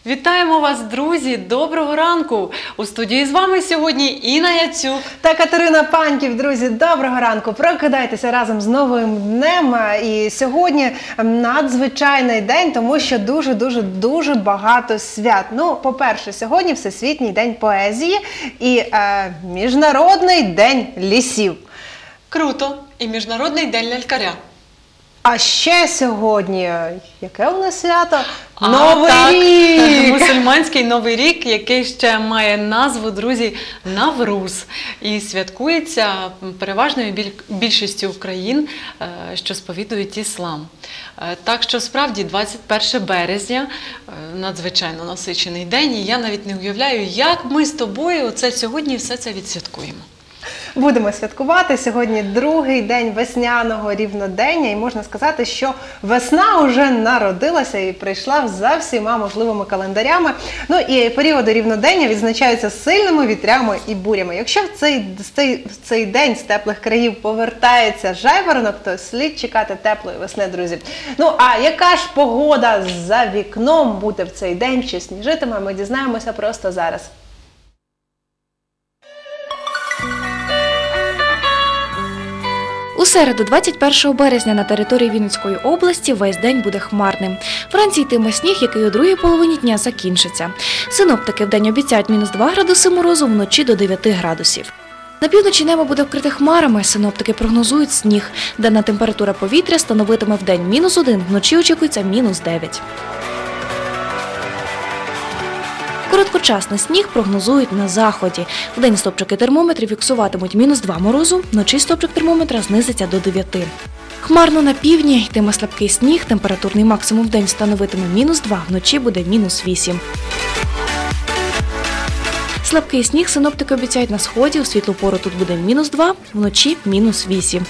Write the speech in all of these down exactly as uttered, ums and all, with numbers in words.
Вітаємо вас, друзі! Доброго ранку! У студії з вами сьогодні Інна Яцюк та Катерина Паньків. Друзі, доброго ранку! Прокидайтеся разом з новим днем. І сьогодні надзвичайний день, тому що дуже-дуже-дуже багато свят. Ну, по-перше, сьогодні Всесвітній день поезії і е, Міжнародний день лісів. Круто! І Міжнародний день лялькаря. А ще сьогодні, яке у нас свято? А, Новий так, рік! Мусульманський Новий рік, який ще має назву, друзі, Навруз. І святкується переважною більшістю країн, що сповідують іслам. Так що, справді, двадцять перше березня – надзвичайно насичений день, і я навіть не уявляю, як ми з тобою оце сьогодні все це відсвяткуємо. Будемо святкувати. Сьогодні другий день весняного рівнодення, і можна сказати, що весна вже народилася і прийшла за всіма можливими календарями. Ну і періоди рівнодення відзначаються сильними вітрями і бурями. Якщо в цей, в цей, в цей день з теплих країв повертається жайворонок, то слід чекати теплої весни, друзі. Ну а яка ж погода за вікном буде в цей день, чи сніжитиме, ми дізнаємося просто зараз. У середу, двадцять першого березня, на території Вінницької області весь день буде хмарним. Вранці йтиме сніг, який у другій половині дня закінчиться. Синоптики вдень обіцяють мінус два градуси морозу, вночі до дев'яти градусів. На півночі небо буде вкрите хмарами, синоптики прогнозують сніг. Денна температура повітря становитиме вдень мінус один, вночі очікується мінус дев'ять. Короткочасний сніг прогнозують на заході. Вдень стопчики термометрів фіксуватимуть мінус два морозу, вночі стопчик термометра знизиться до дев'яти. Хмарно на півдні йтиме слабкий сніг, температурний максимум вдень становитиме мінус два, вночі буде мінус вісім. Слабкий сніг синоптики обіцяють на сході, у світлу пору тут буде мінус два, вночі мінус вісім.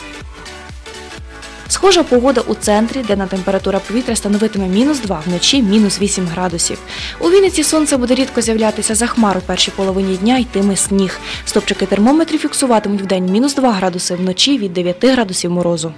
Схожа погода у центрі, де на температура повітря становитиме мінус два, вночі мінус вісім градусів. У Вінниці сонце буде рідко з'являтися за хмар, у першій половині дня йтиме сніг. Стопчики термометрів фіксуватимуть вдень мінус два градуси, вночі від дев'яти градусів морозу.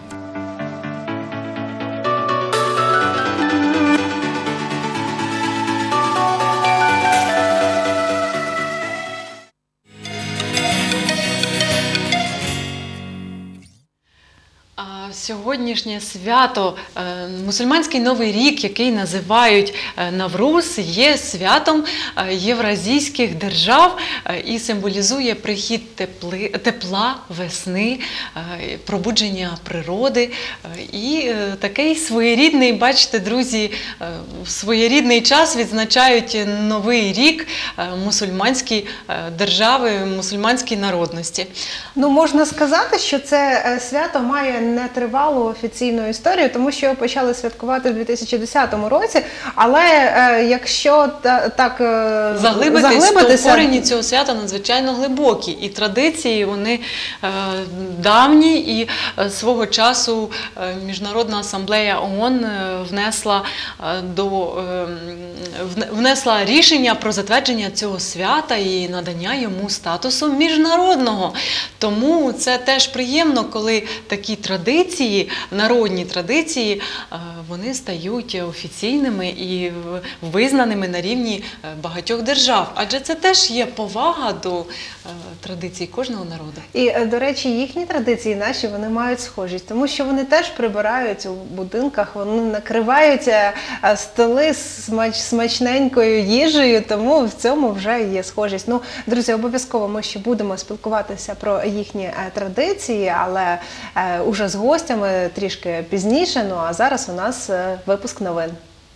Сьогоднішнє свято, мусульманський Новий рік, який називають Навруз, є святом євразійських держав і символізує прихід тепли, тепла, весни, пробудження природи. І такий своєрідний, бачите, друзі, своєрідний час відзначають Новий рік мусульманські держави, мусульманські народності. Ну, можна сказати, що це свято має нетривалу офіційну історію, тому що його почали святкувати в дві тисячі десятому році, але е, якщо та, так е, заглибитись, заглибитися, то корені цього свята надзвичайно глибокі, і традиції вони е, давні, і е, свого часу е, Міжнародна асамблея ООН внесла, е, до, е, внесла рішення про затвердження цього свята і надання йому статусу міжнародного. Тому це теж приємно, коли такі традиції, народні традиції, вони стають офіційними і визнаними на рівні багатьох держав. Адже це теж є повага до традицій кожного народу. І, до речі, їхні традиції наші, вони мають схожість, тому що вони теж прибирають у будинках, вони накривають столи смач, смачненькою їжею, тому в цьому вже є схожість. Ну, друзі, обов'язково ми ще будемо спілкуватися про їхні традиції, але е, уже з гостями трішки пізніше. Ну а зараз у нас випуск новин.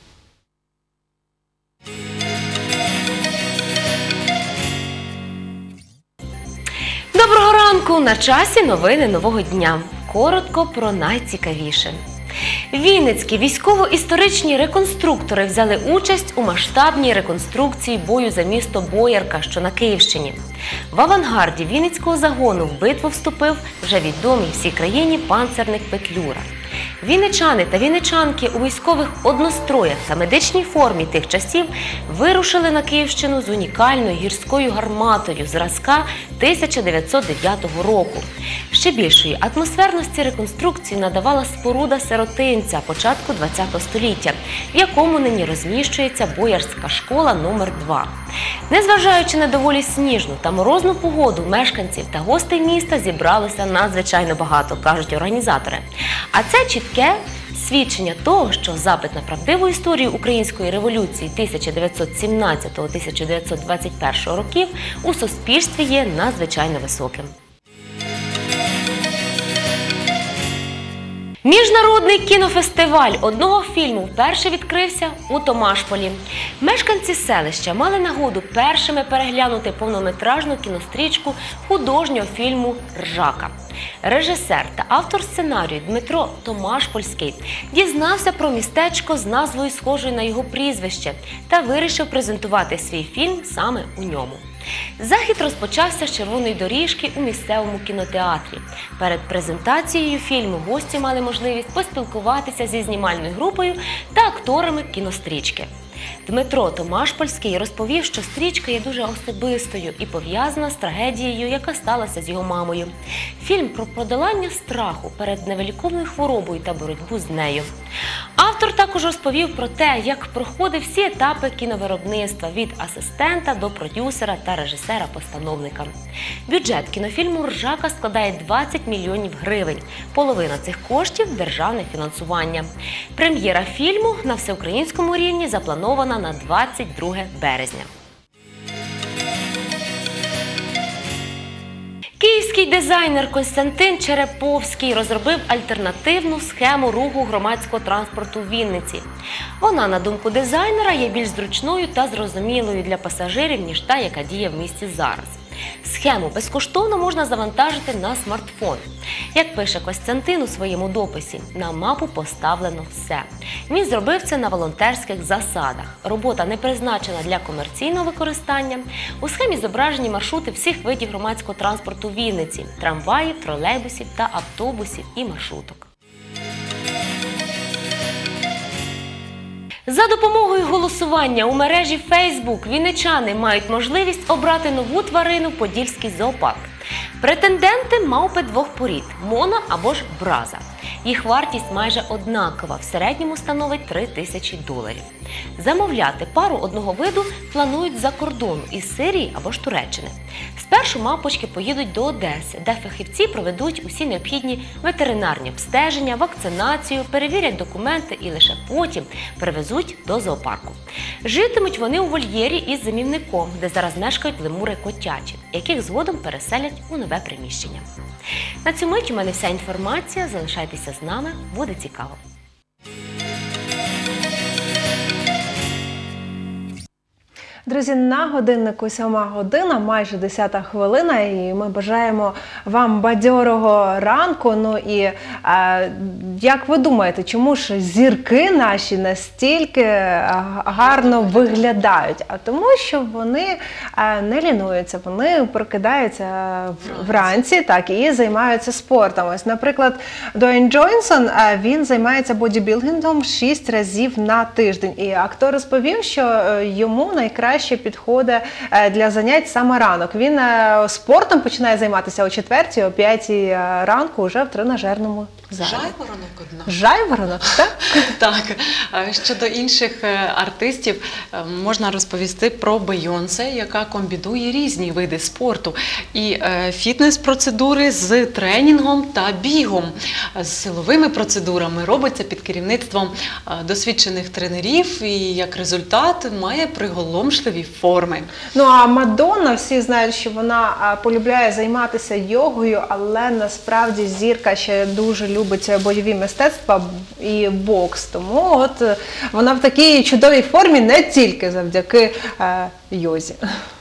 Доброго ранку! На часі новини нового дня. Коротко про найцікавіше. Вінницькі військово-історичні реконструктори взяли участь у масштабній реконструкції бою за місто Боярка, що на Київщині. В авангарді Вінницького загону в битву вступив вже відомий всій країні панцерник Петлюра. Вінничани та вінничанки у військових одностроях та медичній формі тих часів вирушили на Київщину з унікальною гірською гарматою зразка тисяча дев'ятсот дев'ятого року. Ще більшої атмосферності реконструкції надавала споруда сиротинця початку ХХ століття, в якому нині розміщується боярська школа номер два. Незважаючи на доволі сніжну та морозну погоду, мешканців та гостей міста зібралося надзвичайно багато, кажуть організатори. А це чітке свідчення того, що запит на правдиву історію української революції тисяча дев'ятсот сімнадцятого - тисяча дев'ятсот двадцять першого років у суспільстві є надзвичайно високим. Міжнародний кінофестиваль одного фільму вперше відкрився у Томашполі. Мешканці селища мали нагоду першими переглянути повнометражну кінострічку художнього фільму «Ржака». Режисер та автор сценарію Дмитро Томашпольський дізнався про містечко з назвою схожою на його прізвище та вирішив презентувати свій фільм саме у ньому. Захід розпочався з червоної доріжки у місцевому кінотеатрі. Перед презентацією фільму гості мали можливість поспілкуватися зі знімальною групою та акторами кінострічки. Дмитро Томашпольський розповів, що стрічка є дуже особистою і пов'язана з трагедією, яка сталася з його мамою. Фільм про подолання страху перед невиліковною хворобою та боротьбу з нею. Автор також розповів про те, як проходив всі етапи кіновиробництва від асистента до продюсера та режисера-постановника. Бюджет кінофільму «Ржака» складає двадцять мільйонів гривень. Половина цих коштів – державне фінансування. Прем'єра фільму на всеукраїнському рівні запланована на двадцять друге березня. Київський дизайнер Костянтин Череповський розробив альтернативну схему руху громадського транспорту в Вінниці. Вона, на думку дизайнера, є більш зручною та зрозумілою для пасажирів, ніж та, яка діє в місті зараз. Схему безкоштовно можна завантажити на смартфон. Як пише Костянтин у своєму дописі, на мапу поставлено все. Він зробив це на волонтерських засадах. Робота не призначена для комерційного використання. У схемі зображені маршрути всіх видів громадського транспорту в Вінниці – трамваїв, тролейбусів та автобусів і маршруток. За допомогою голосування у мережі Facebook вінничани мають можливість обрати нову тварину в Подільський зоопарк. Претенденти – мавпи двох порід – моно або ж браза. Їх вартість майже однакова, в середньому становить три тисячі доларів. Замовляти пару одного виду планують з-за кордону – із Сирії або ж Туреччини. Спершу мавпочки поїдуть до Одеси, де фахівці проведуть усі необхідні ветеринарні обстеження, вакцинацію, перевірять документи і лише потім перевезуть до зоопарку. Житимуть вони у вольєрі із зимівником, де зараз мешкають лемури котячі, яких згодом переселять у нове приміщення. На цю мить у мене вся інформація. Залишайтеся з нами, буде цікаво. Друзі, на годиннику сьома година, майже десята хвилина, і ми бажаємо вам бадьорого ранку. Ну і е, як ви думаєте, чому ж зірки наші настільки гарно виглядають? А тому, що вони е, не лінуються, вони прокидаються вранці, так, і займаються спортом. Ось, наприклад, Дуейн Джонсон, е, він займається бодібілдингом шість разів на тиждень. І актор розповів, що йому найкраще Краще підходить для занять саме ранок. Він спортом починає займатися о четвертій, о п'ятій ранку вже в тренажерному залі. Жайворонок одна. Жайворонок, так? Так. Щодо інших артистів, можна розповісти про Бейонсе, яка комбінує різні види спорту. І фітнес-процедури з тренінгом та бігом. З силовими процедурами робиться під керівництвом досвідчених тренерів і, як результат, має приголомшливі форми. Ну а Мадонна, всі знають, що вона полюбляє займатися йогою, але насправді зірка ще дуже любить бойові мистецтва і бокс. Тому от вона в такій чудовій формі не тільки завдяки е, йозі.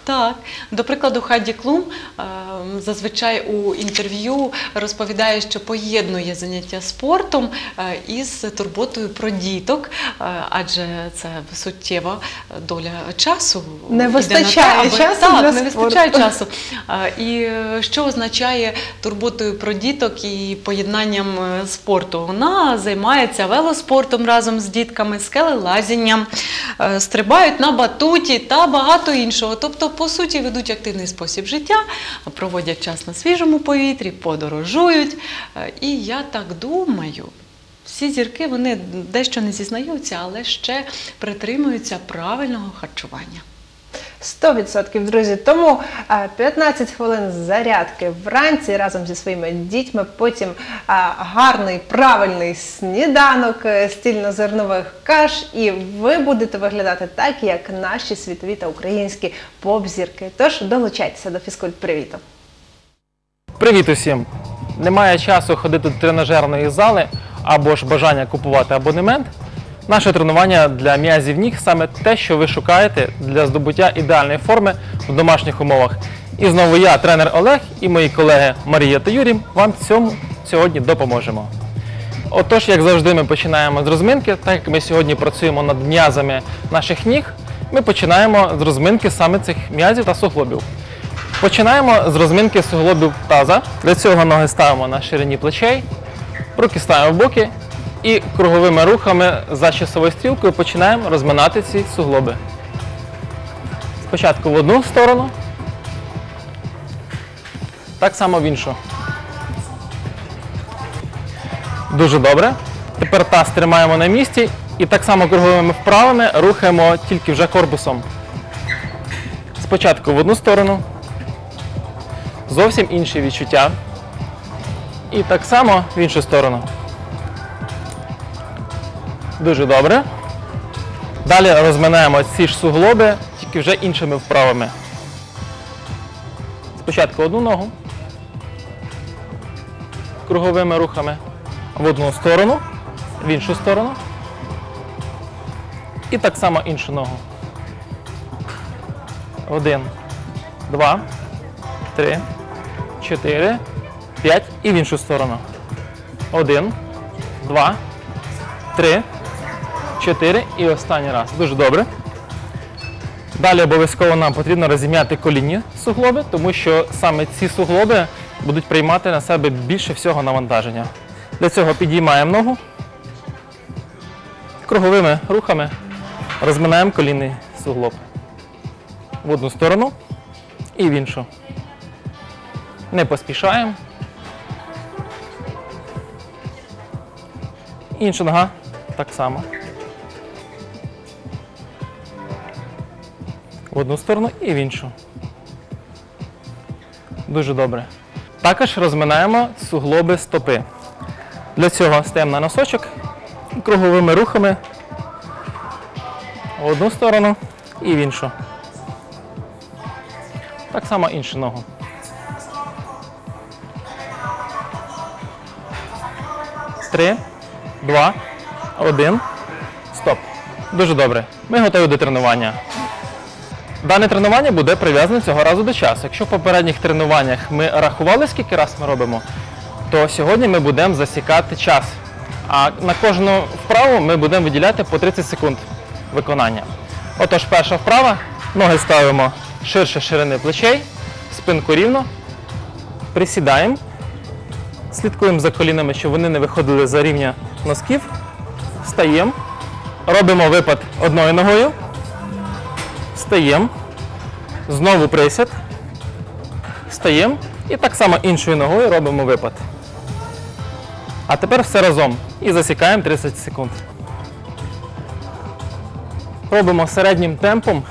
Так, до прикладу, Хайді Клум е, зазвичай у інтерв'ю розповідає, що поєднує заняття спортом е, із турботою про діток, е, адже це суттєва доля часу. Не йде на те, вистачає аби- часу так, для не спорту. вистачає часу. Е, І е, що означає турботою про діток і поєднанням е, спорту? Вона займається велоспортом разом з дітками, скелелазінням, е, стрибають на батуті та багато іншого. Тобто, по суті, ведуть активний спосіб життя, проводять час на свіжому повітрі, подорожують. Е, І я так думаю, всі зірки, вони дещо не зізнаються, але ще притримуються правильного харчування. сто відсотків, друзі. Тому а, п'ятнадцять хвилин зарядки вранці разом зі своїми дітьми, потім а, гарний, правильний сніданок е, з цільнозернових каш, і ви будете виглядати так, як наші світові та українські поп-зірки. Тож долучайтеся до фізкульт-привіту. Привіт усім! Немає часу ходити до тренажерної зали або ж бажання купувати абонемент. Наше тренування для м'язів ніг саме те, що ви шукаєте для здобуття ідеальної форми в домашніх умовах. І знову я, тренер Олег, і мої колеги Марія та Юрій вам в цьому сьогодні допоможемо. Отож, як завжди, ми починаємо з розминки. Так як ми сьогодні працюємо над м'язами наших ніг, ми починаємо з розминки саме цих м'язів та суглобів. Починаємо з розминки суглобів таза. Для цього ноги ставимо на ширині плечей, руки ставимо в боки і круговими рухами за часовою стрілкою починаємо розминати ці суглоби. Спочатку в одну сторону, так само в іншу. Дуже добре. Тепер таз тримаємо на місці і так само круговими вправами рухаємо тільки вже корпусом. Спочатку в одну сторону, зовсім інші відчуття. І так само в іншу сторону. Дуже добре. Далі розминаємо ці ж суглоби, тільки вже іншими вправами. Спочатку одну ногу, круговими рухами в одну сторону, в іншу сторону. І так само іншу ногу. Один, два, три, чотири, п'ять і в іншу сторону. Один, два, три, чотири і останній раз. Дуже добре. Далі обов'язково нам потрібно розім'яти колінні суглоби, тому що саме ці суглоби будуть приймати на себе більше всього навантаження. Для цього підіймаємо ногу, круговими рухами розминаємо колінний суглоб. В одну сторону і в іншу. Не поспішаємо. Інша нога так само. В одну сторону і в іншу. Дуже добре. Також розминаємо суглоби стопи. Для цього стаємо на носочок і круговими рухами в одну сторону і в іншу. Так само іншу ногу. Три, два, один, стоп. Дуже добре. Ми готові до тренування. Дане тренування буде прив'язане цього разу до часу. Якщо в попередніх тренуваннях ми рахували, скільки раз ми робимо, то сьогодні ми будемо засікати час. А на кожну вправу ми будемо виділяти по тридцять секунд виконання. Отож, перша вправа. Ноги ставимо ширше ширини плечей, спинку рівно, присідаємо, слідкуємо за колінами, щоб вони не виходили за рівня носків, встаємо, робимо випад одною ногою, встаємо, знову присід, встаємо і так само іншою ногою робимо випад. А тепер все разом і засікаємо тридцять секунд. Робимо середнім темпом,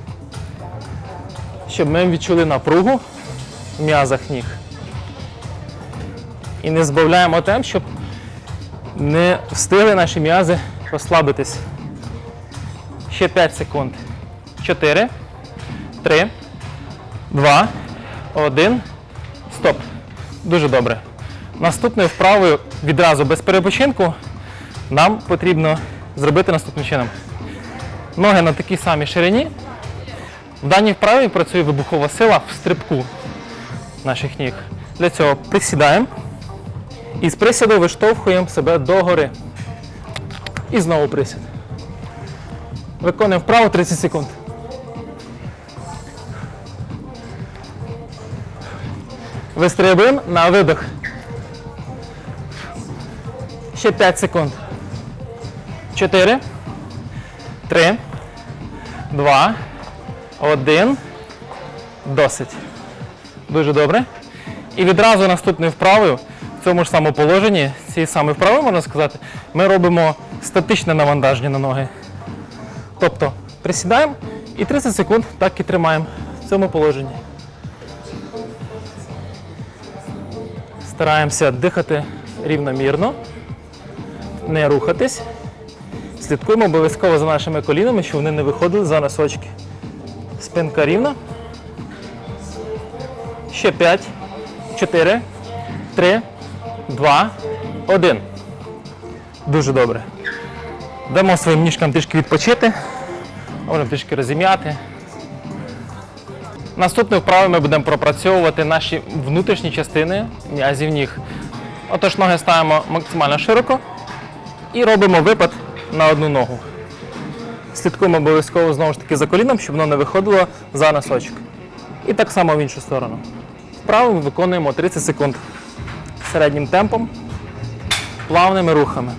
щоб ми відчули напругу в м'язах ніг. І не збавляємо темп, щоб не встигли наші м'язи розслабитись. Ще п'ять секунд. чотири, три, два, один, стоп. Дуже добре. Наступною вправою відразу без перепочинку нам потрібно зробити наступним чином. Ноги на такій самій ширині, В даній вправі працює вибухова сила в стрибку наших ніг. Для цього присідаємо і з присіду виштовхуємо себе догори. І знову присід. Виконуємо вправу тридцять секунд. Вистрибуємо на видох. Ще п'ять секунд. чотири, три, два, один. Досить. Дуже добре. І відразу наступною вправою, в цьому ж самому положенні, цієї самої вправи, можна сказати, ми робимо статичне навантаження на ноги. Тобто присідаємо і тридцять секунд так і тримаємо в цьому положенні. Стараємося дихати рівномірно, не рухатись. Слідкуємо обов'язково за нашими колінами, щоб вони не виходили за носочки. Спинка рівна. Ще п'ять, чотири, три, два, один. Дуже добре. Дамо своїм ніжкам трішки відпочити, можемо трішки розім'яти. Наступною вправою ми будемо пропрацьовувати наші внутрішні частини м'язів ніг. Отож, ноги ставимо максимально широко і робимо випад на одну ногу. Слідкуємо обов'язково знову ж таки за коліном, щоб воно не виходило за носочок. І так само в іншу сторону. Вправу ми виконуємо тридцять секунд середнім темпом, плавними рухами.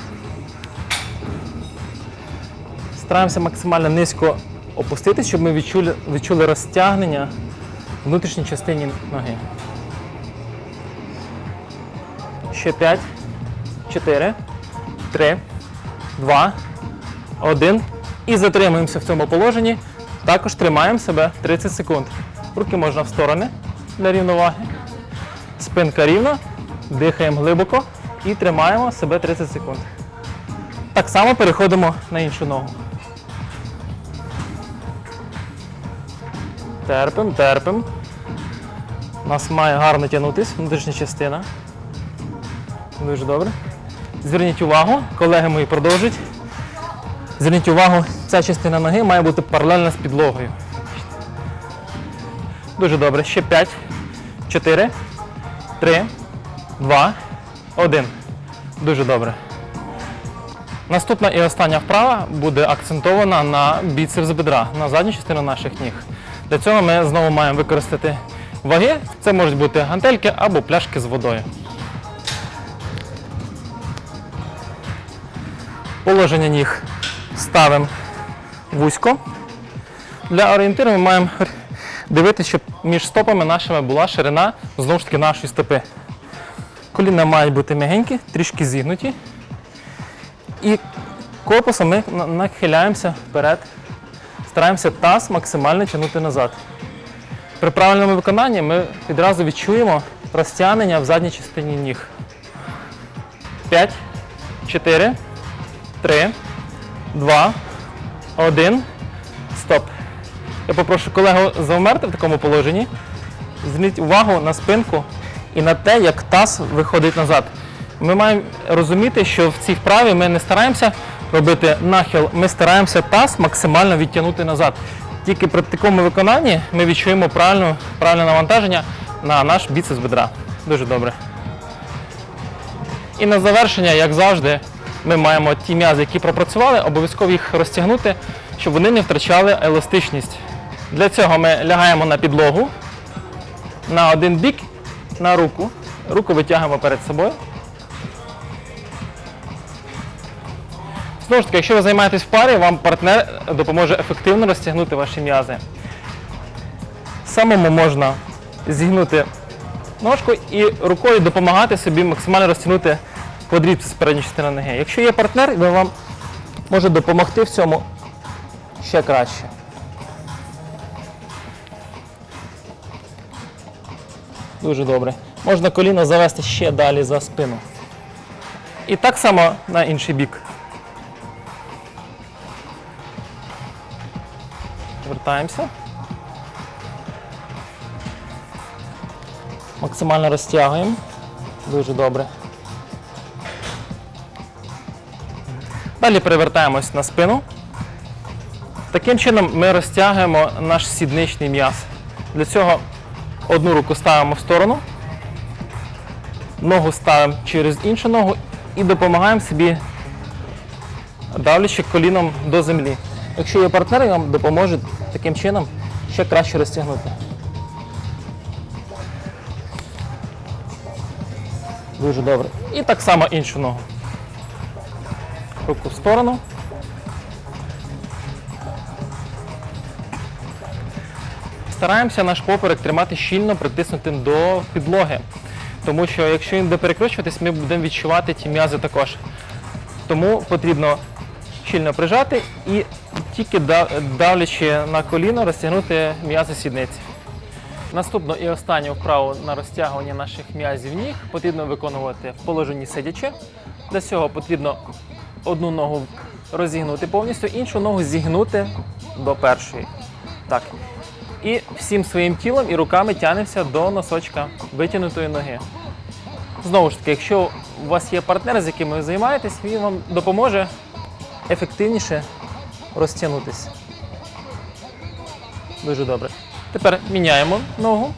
Стараємося максимально низько опуститися, щоб ми відчули, відчули розтягнення в внутрішній частині ноги. Ще п'ять, чотири, три, два, один. І затримуємося в цьому положенні. Також тримаємо себе тридцять секунд. Руки можна в сторони для рівноваги. Спинка рівна. Дихаємо глибоко і тримаємо себе тридцять секунд. Так само переходимо на іншу ногу. Терпимо, терпимо. У нас має гарно тягнутися внутрішня частина. Дуже добре. Зверніть увагу, колеги мої продовжують. Зверніть увагу, ця частина ноги має бути паралельна з підлогою. Дуже добре. Ще п'ять, чотири, три, два, один. Дуже добре. Наступна і остання вправа буде акцентована на біцепс бедра, на задню частину наших ніг. Для цього ми знову маємо використати ваги. Це можуть бути гантельки або пляшки з водою. Положення ніг ставимо вузько. Для орієнтиру ми маємо дивитися, щоб між стопами нашими була ширина, знову ж таки, нашої стопи. Коліна мають бути м'ягенькі, трішки зігнуті. І корпусом ми нахиляємося вперед. Стараємося таз максимально тягнути назад. При правильному виконанні ми відразу відчуємо розтягнення в задній частині ніг. п'ять, чотири, три, два, один. Стоп. Я попрошу колегу завмерти в такому положенні. Зверніть увагу на спинку і на те, як таз виходить назад. Ми маємо розуміти, що в цій вправі ми не стараємося робити нахил, ми стараємося таз максимально відтягнути назад. Тільки при такому виконанні ми відчуємо правильне, правильне навантаження на наш біцепс бедра. Дуже добре. І на завершення, як завжди, ми маємо ті м'язи, які пропрацювали, обов'язково їх розтягнути, щоб вони не втрачали еластичність. Для цього ми лягаємо на підлогу, на один бік, на руку. Руку витягуємо перед собою. Знову ж таки, якщо ви займаєтесь в парі, вам партнер допоможе ефективно розтягнути ваші м'язи. Самому можна зігнути ножку і рукою допомагати собі максимально розтягнути квадріцепс з передньої частини ноги. Якщо є партнер, він вам може допомогти в цьому ще краще. Дуже добре. Можна коліно завести ще далі за спину. І так само на інший бік. Вертаємося. Максимально розтягуємо. Дуже добре. Далі перевертаємось на спину. Таким чином ми розтягуємо наш сідничний м'яз. Для цього одну руку ставимо в сторону, ногу ставимо через іншу ногу і допомагаємо собі, давлячи коліном до землі. Якщо є партнер, вам допоможе таким чином ще краще розтягнути. Дуже добре. І так само іншу ногу. Руку в сторону. Стараємося наш поперек тримати щільно притиснутим до підлоги. Тому що якщо він буде перекручуватись, ми будемо відчувати ті м'язи також. Тому потрібно щільно прижати і тільки давлячи на коліно розтягнути м'язи сідниці. Наступну і останню вправу на розтягування наших м'язів ніг потрібно виконувати в положенні сидячи. Для цього потрібно одну ногу розігнути повністю, іншу ногу зігнути до першої. Так. І всім своїм тілом і руками тягнемося до носочка витягнутої ноги. Знову ж таки, якщо у вас є партнер, з яким ви займаєтесь, він вам допоможе ефективніше розтягнутися. Дуже добре. Тепер міняємо ногу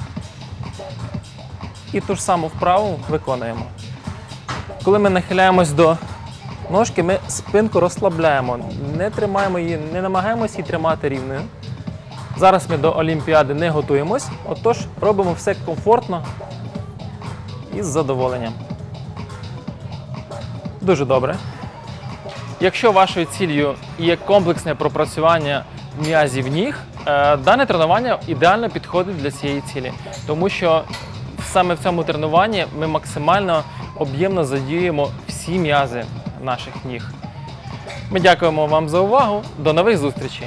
і ту ж саму вправу виконуємо. Коли ми нахиляємось до ножки, ми спинку розслабляємо, не тримаємо її, не намагаємося її тримати рівною. Зараз ми до Олімпіади не готуємось, отож робимо все комфортно і з задоволенням. Дуже добре. Якщо вашою ціллю є комплексне пропрацювання м'язів ніг, дане тренування ідеально підходить для цієї цілі, тому що саме в цьому тренуванні ми максимально об'ємно задіюємо всі м'язи наших ніг. Ми дякуємо вам за увагу. До нових зустрічей!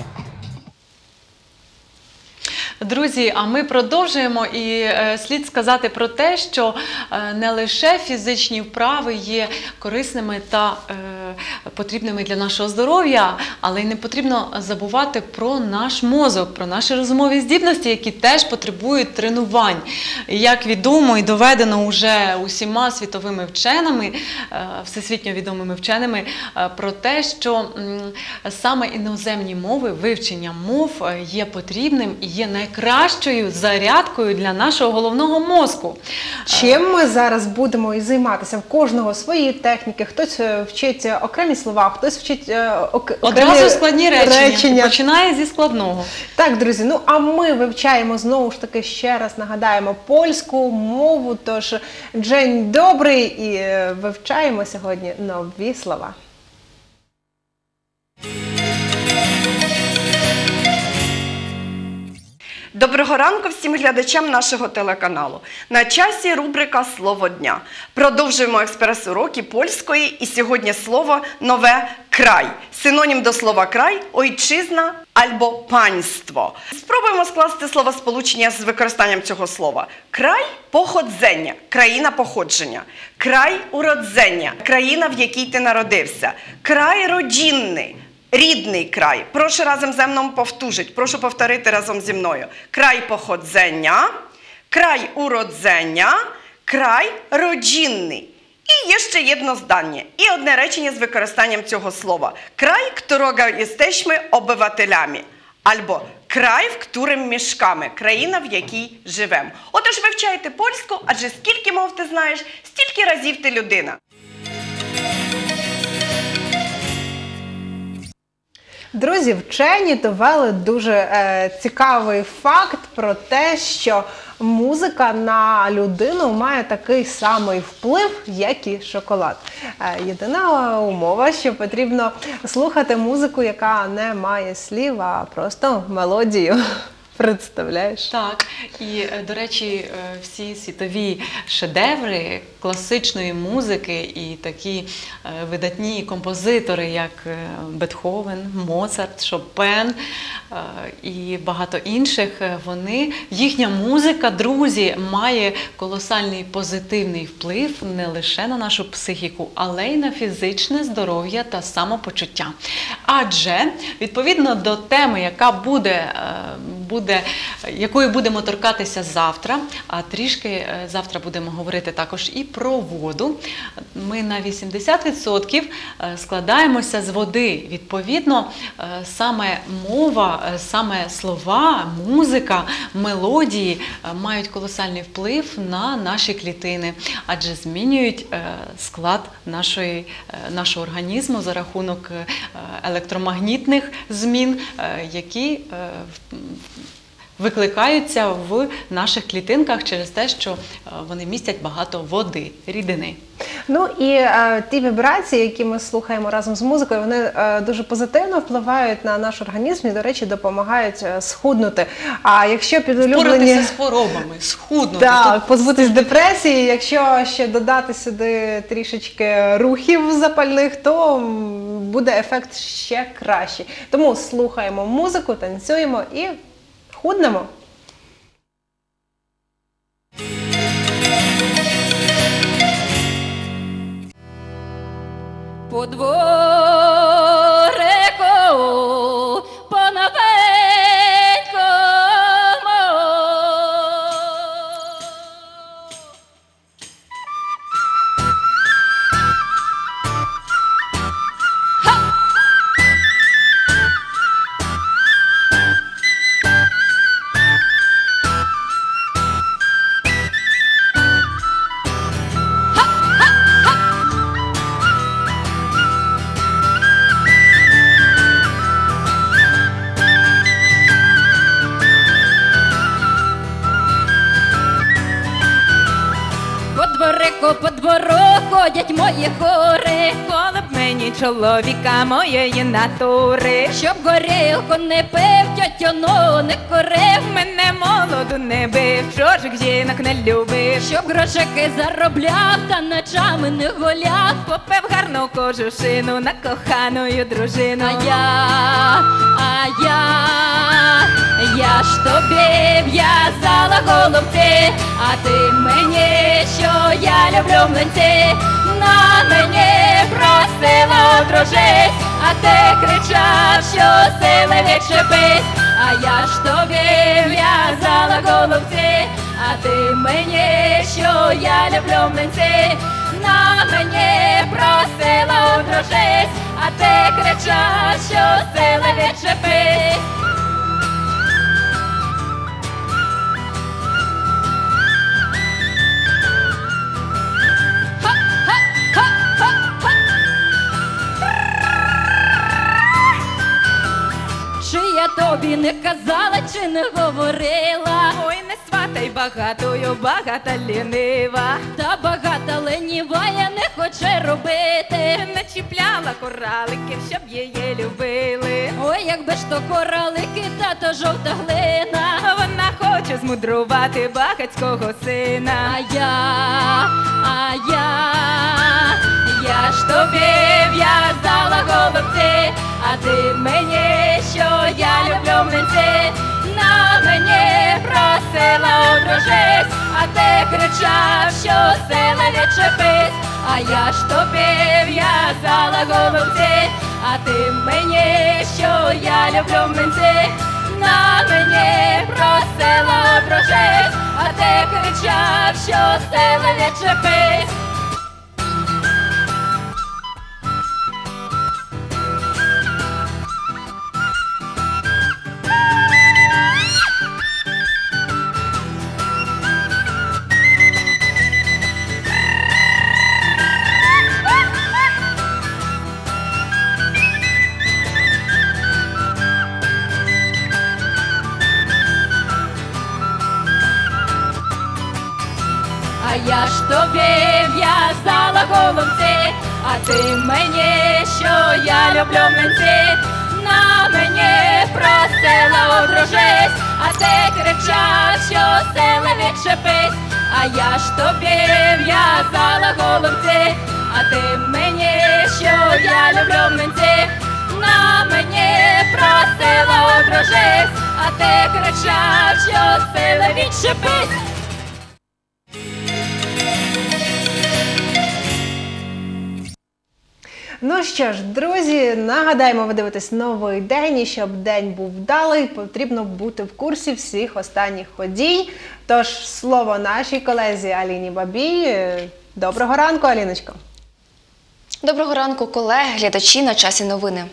Друзі, а ми продовжуємо, і е, слід сказати про те, що е, не лише фізичні вправи є корисними та е, потрібними для нашого здоров'я, але й не потрібно забувати про наш мозок, про наші розумові здібності, які теж потребують тренувань. І як відомо і доведено вже усіма світовими вченими, е, всесвітньо відомими вченими, е, про те, що м, саме іноземні мови, вивчення мов е, є потрібним і є найкращим кращою зарядкою для нашого головного мозку. Чим ми зараз будемо і займатися? В кожного свої техніки. Хтось вчить окремі слова, хтось вчить ок- окремі Одразу складні речення. речення. Починає зі складного. Так, друзі, ну а ми вивчаємо знову ж таки, ще раз нагадаємо, польську мову. Тож, день добрий, і вивчаємо сьогодні нові слова. Доброго ранку всім глядачам нашого телеканалу. На часі рубрика «Слово дня». Продовжуємо експрес-уроки польської, і сьогодні слово нове «край». Синонім до слова «край» – «ойчизна» або «панство». Спробуємо скласти словосполучення з використанням цього слова. Край – походзення, країна походження. Край – уроdzenia, країна, в якій ти народився. Край – родинний. Рідний край. Прошу разом зі мною повторити. Прошу повторити разом зі мною. Край походження, край уроdzenia, край родинний. І є ще jedno zdanie. І одне речення з використанням цього слова. Край, którego jesteśmy obywatelami. Або край, в którym mieszkamy. Країна, в якій живемо. Отож, вивчайте польську, адже скільки мов ти знаєш, стільки разів ти людина. Друзі, вчені довели дуже е, цікавий факт про те, що музика на людину має такий самий вплив, як і шоколад. Е, єдина умова, що потрібно слухати музику, яка не має слів, а просто мелодію. Представляєш? Так, і, до речі, всі світові шедеври класичної музики і такі видатні композитори, як Бетховен, Моцарт, Шопен і багато інших, вони, їхня музика, друзі, має колосальний позитивний вплив не лише на нашу психіку, але й на фізичне здоров'я та самопочуття. Адже, відповідно до теми, яка буде, буде буде, якої будемо торкатися завтра, а трішки е, завтра будемо говорити також і про воду. Ми на вісімдесят відсотків складаємося з води. Відповідно, е, саме мова, е, саме слова, музика, мелодії е, мають колосальний вплив на наші клітини, адже змінюють е, склад нашої, е, нашого організму за рахунок е, електромагнітних змін, е, які е, в- викликаються в наших клітинках через те, що е, вони містять багато води, рідини. Ну і е, ті вібрації, які ми слухаємо разом з музикою, вони е, дуже позитивно впливають на наш організм і, до речі, допомагають е, схуднути. А якщо під улюблені... Боротися з хворобами, схуднути. Так, Тут позбутись депресії, якщо ще додати сюди трішечки рухів запальних, то м, буде ефект ще кращий. Тому слухаємо музику, танцюємо і худнемо. По дворику, по новенькому. По дворику, по двору ходять мої кури, коли б мені чоловіка моєї натури. Щоб горілку не пив, тьотюну не курив, мене молоду не бив, чужих жінок не любив. Щоб грошики заробляв, та ночами не гуляв, попив гарну кожушину на коханою дружину. А я, а я, я ж тобі в'язала голубці, а ти мені, що я люблю млинці. На мені просила одружись, а ти кричав, що сили відчепись. А я ж тобі в'язала голубці, а ти мені, що я люблю млинці. На мені просила одружись, а ти кричав, що сили відчепись. Чи я тобі не казала, чи не говорила? Ой, не сватай багатою, багата лінива. Та багата леніва я не хоче робити. Не чіпляла кораликів, щоб її любили. Ой, якби ж то коралики, та то жовта глина. Вона хоче змудрувати багатського сина. А я, а я, я ж тобі в'язала голубці, а ти мені, що я люблю млинці. На мені просила одружись, а ти кричав, що сили відчепись. А я ж тобі в'язала голубці, а ти мені, що я люблю млинці. На мені просила одружись, а ти кричав, що сили відчепись. А я ж тобі в'язала голубці, а ти мені, що я люблю млинці. На мені просила одружись, а ти кричав, що сили відчепись. А я ж тобі в'язала голубці, а ти мені, що я люблю млинці. На мені просила одружись, а ти кричав, що сили відчепись. Ну що ж, друзі, нагадаємо, ви дивитесь новий день, і щоб день був вдалий, потрібно бути в курсі всіх останніх подій. Тож слово нашій колезі Аліні Бабій. Доброго ранку, Аліночко. Доброго ранку, колеги, глядачі на часі новини.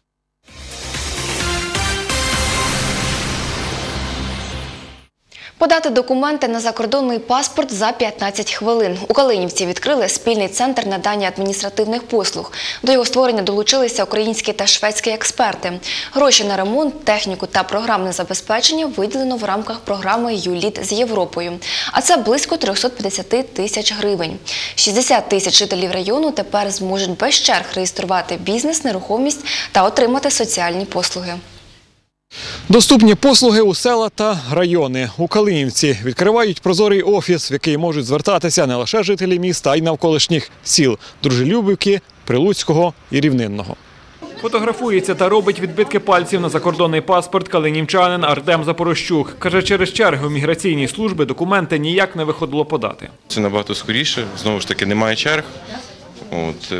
Подати документи на закордонний паспорт за п'ятнадцять хвилин. У Калинівці відкрили спільний центр надання адміністративних послуг. До його створення долучилися українські та шведські експерти. Гроші на ремонт, техніку та програмне забезпечення виділено в рамках програми «ЮЛІТ з Європою». А це близько триста п'ятдесят тисяч гривень. шістдесят тисяч жителів району тепер зможуть без черг реєструвати бізнес, нерухомість та отримати соціальні послуги. Доступні послуги у села та райони. У Калинівці відкривають прозорий офіс, в який можуть звертатися не лише жителі міста, а й навколишніх сіл – Дружелюбівки, Прилуцького і Рівнинного. Фотографується та робить відбитки пальців на закордонний паспорт калинівчанин Артем Запорожчук. Каже, через черги у міграційній службі документи ніяк не виходило подати. Це набагато скоріше, знову ж таки немає черг. От,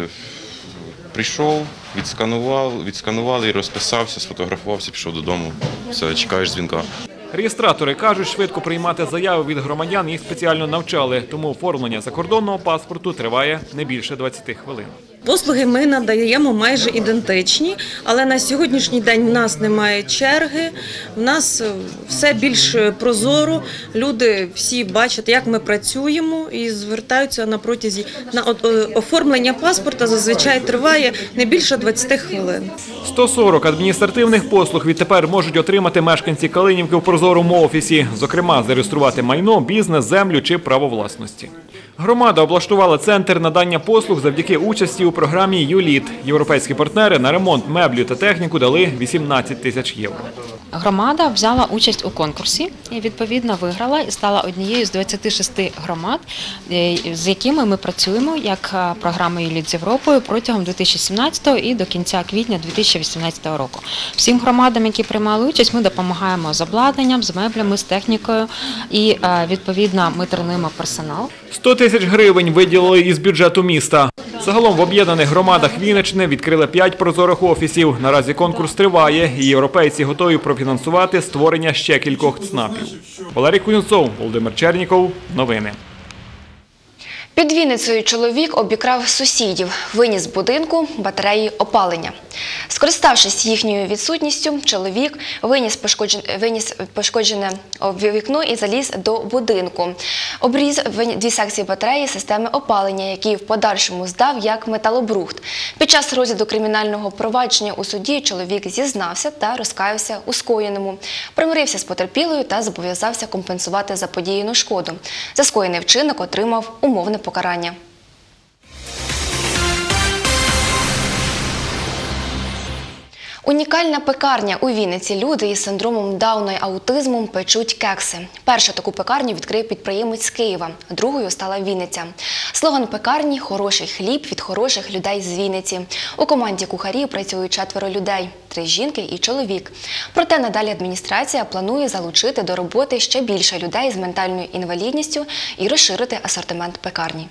прийшов, відсканував, відсканували, розписався, сфотографувався, пішов додому. Все, чекаєш дзвінка. Реєстратори кажуть, швидко приймати заяви від громадян їх спеціально навчали, тому оформлення закордонного паспорту триває не більше двадцяти хвилин. Послуги ми надаємо майже ідентичні, але на сьогоднішній день в нас немає черги, в нас все більш прозоро, люди всі бачать, як ми працюємо і звертаються на протязі, на оформлення паспорта зазвичай триває не більше двадцяти хвилин. сто сорок адміністративних послуг відтепер можуть отримати мешканці Калинівки в прозорому офісі, зокрема зареєструвати майно, бізнес, землю чи право власності. Громада облаштувала центр надання послуг завдяки участі у програмі «ЮЛІТ». Європейські партнери на ремонт, меблі та техніку дали вісімнадцять тисяч євро. Громада взяла участь у конкурсі і, відповідно, виграла і стала однією з двадцяти шести громад, з якими ми працюємо як програма «ЮЛІТ з Європою» протягом дві тисячі сімнадцятого і до кінця квітня дві тисячі вісімнадцятого року. Всім громадам, які приймали участь, ми допомагаємо з обладнанням, з меблями, з технікою і, відповідно, ми тренуємо персонал. сто тисяч гривень виділили із бюджету міста. Загалом в об'єднаних громадах Вінниччини відкрили п'ять прозорих офісів. Наразі конкурс триває, і європейці готові профінансувати створення ще кількох ЦНАПів. Валерій Кузнєцов, Володимир Черніков. Новини. Під Вінницею чоловік обікрав сусідів, виніс з будинку батареї опалення. Скориставшись їхньою відсутністю, чоловік виніс пошкоджене, виніс пошкоджене вікно і заліз до будинку. Обріз дві секції батареї системи опалення, які в подальшому здав як металобрухт. Під час розгляду кримінального провадження у суді чоловік зізнався та розкаявся у скоєному. Примирився з потерпілою та зобов'язався компенсувати заподіяну шкоду. За скоєний вчинок отримав умовне покарання. Унікальна пекарня у Вінниці. Люди із синдромом Дауна і аутизмом печуть кекси. Першу таку пекарню відкрив підприємець з Києва, другою стала Вінниця. Слоган пекарні – «Хороший хліб від хороших людей з Вінниці». У команді кухарів працюють четверо людей – три жінки і чоловік. Проте надалі адміністрація планує залучити до роботи ще більше людей з ментальною інвалідністю і розширити асортимент пекарні.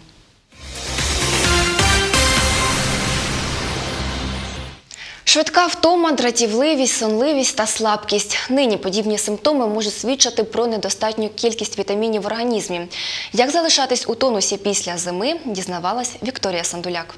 Швидка втома, дратівливість, сонливість та слабкість. Нині подібні симптоми можуть свідчити про недостатню кількість вітамінів в організмі. Як залишатись у тонусі після зими, дізнавалась Вікторія Сандуляк.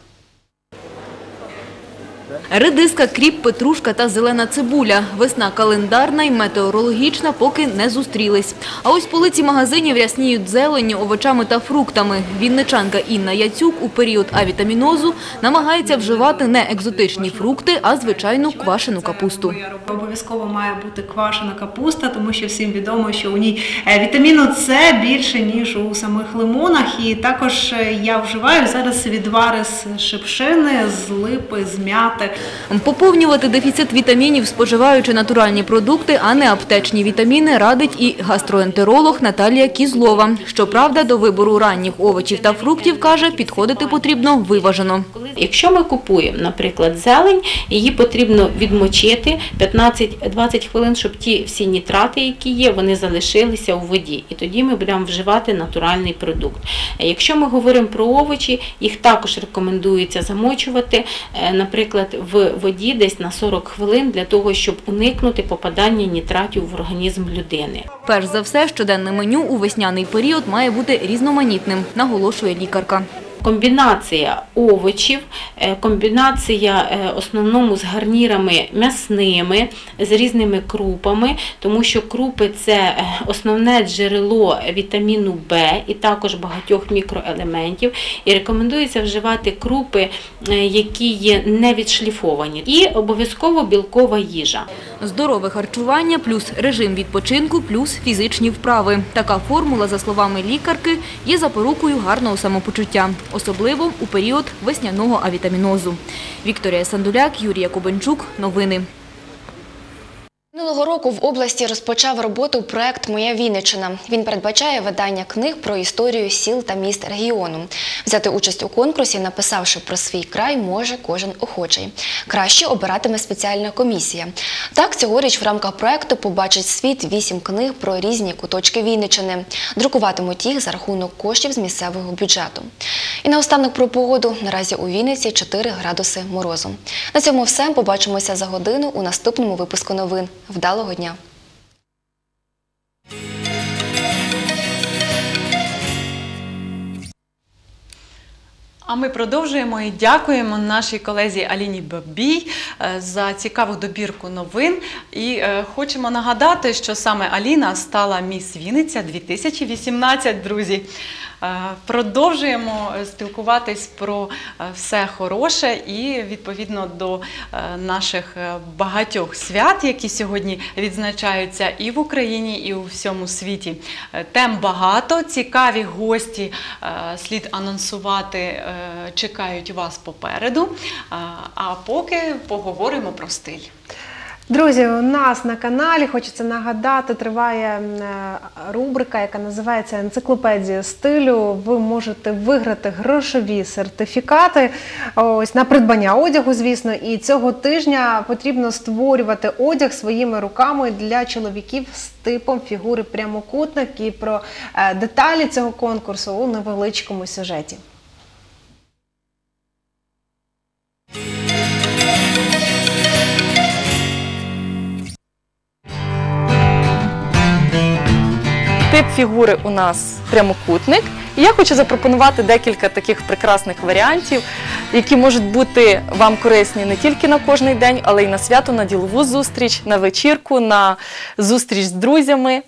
Редиска, кріп, петрушка та зелена цибуля. Весна календарна і метеорологічна поки не зустрілись. А ось полиці магазинів рясніють зеленню, овочами та фруктами. Вінничанка Інна Яцюк у період авітамінозу намагається вживати не екзотичні фрукти, а звичайну квашену капусту. Обов'язково має бути квашена капуста, тому що всім відомо, що у ній вітаміну С більше, ніж у самих лимонах. І також я вживаю зараз відвари з шипшини, з липи, з м'яти. приймати. Поповнювати дефіцит вітамінів, споживаючи натуральні продукти, а не аптечні вітаміни, радить і гастроентеролог Наталія Кізлова. Щоправда, до вибору ранніх овочів та фруктів, каже, підходити потрібно виважено. Якщо ми купуємо, наприклад, зелень, її потрібно відмочити п'ятнадцять-двадцять хвилин, щоб ті всі нітрати, які є, вони залишилися у воді. І тоді ми будемо вживати натуральний продукт. Якщо ми говоримо про овочі, їх також рекомендується замочувати, наприклад, в воді десь на сорок хвилин, для того, щоб уникнути попадання нітратів в організм людини. Перш за все, щоденне меню у весняний період має бути різноманітним, наголошує лікарка. Комбінація овочів, комбінація в основному з гарнірами м'ясними, з різними крупами, тому що крупи – це основне джерело вітаміну Б і також багатьох мікроелементів. І рекомендується вживати крупи, які є не відшліфовані. І обов'язково білкова їжа. Здорове харчування плюс режим відпочинку плюс фізичні вправи. Така формула, за словами лікарки, є запорукою гарного самопочуття. Особливо у період весняного авітамінозу. Вікторія Сандуляк, Юрій Якубенчук. Новини. Минулого року в області розпочав роботу проект «Моя Вінниччина». Він передбачає видання книг про історію сіл та міст регіону. Взяти участь у конкурсі, написавши про свій край, може кожен охочий. Краще обиратиме спеціальна комісія. Так, цьогоріч в рамках проекту побачить світ вісім книг про різні куточки Вінниччини. Друкуватимуть їх за рахунок коштів з місцевого бюджету. І наостанок про погоду. Наразі у Вінниці чотири градуси морозу. На цьому все. Побачимося за годину у наступному випуску новин. Вдалого дня! А ми продовжуємо і дякуємо нашій колезі Аліні Бабій за цікаву добірку новин. І хочемо нагадати, що саме Аліна стала міс Вінниця дві тисячі вісімнадцять, друзі. Продовжуємо спілкуватись про все хороше і відповідно до наших багатьох свят, які сьогодні відзначаються і в Україні, і у всьому світі. Тем багато, цікаві гості, слід анонсувати, чекають вас попереду, а поки поговоримо про стиль. Друзі, у нас на каналі, хочеться нагадати, триває рубрика, яка називається «Енциклопедія стилю». Ви можете виграти грошові сертифікати ось, на придбання одягу, звісно. І цього тижня потрібно створювати одяг своїми руками для чоловіків з типом фігури прямокутник. І про деталі цього конкурсу у невеличкому сюжеті. Тип фігури у нас прямокутник. І я хочу запропонувати декілька таких прекрасних варіантів, які можуть бути вам корисні не тільки на кожний день, але й на свято, на ділову зустріч, на вечірку, на зустріч з друзями.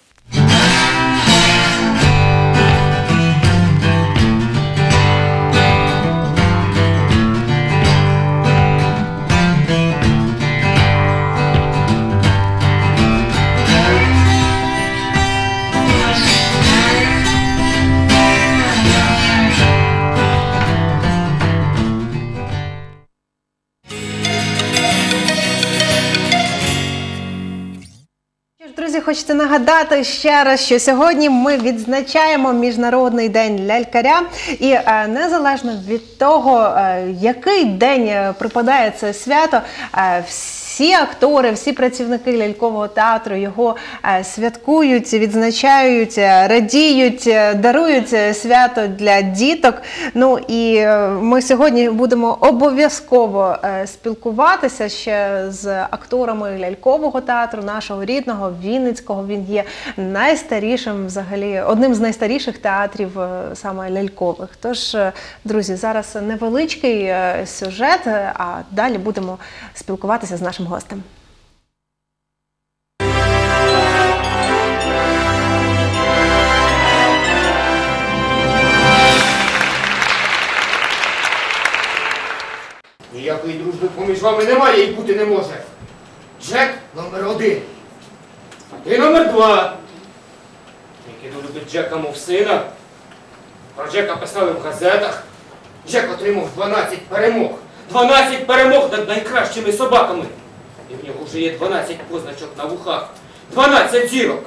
Друзі, хочеться нагадати ще раз, що сьогодні ми відзначаємо Міжнародний день лялькаря. І е, незалежно від того, е, який день припадає це свято, е, всі актори, всі працівники лялькового театру його е, святкують, відзначають, радіють, дарують свято для діток. Ну і е, ми сьогодні будемо обов'язково е, спілкуватися ще з акторами лялькового театру, нашого рідного, Вінницького. Він є найстарішим, взагалі, одним з найстаріших театрів саме лялькових. Тож, друзі, зараз невеличкий сюжет, а далі будемо спілкуватися з нашим гостем. Ніякої дружби поміж вами немає і бути не може. Джек номер один. А ти номер два. Який любить Джека, мов сина. Про Джека писали в газетах. Джек отримав дванадцять перемог. дванадцять перемог над найкращими собаками. І в нього вже є дванадцять позначок на вухах. дванадцять зірок.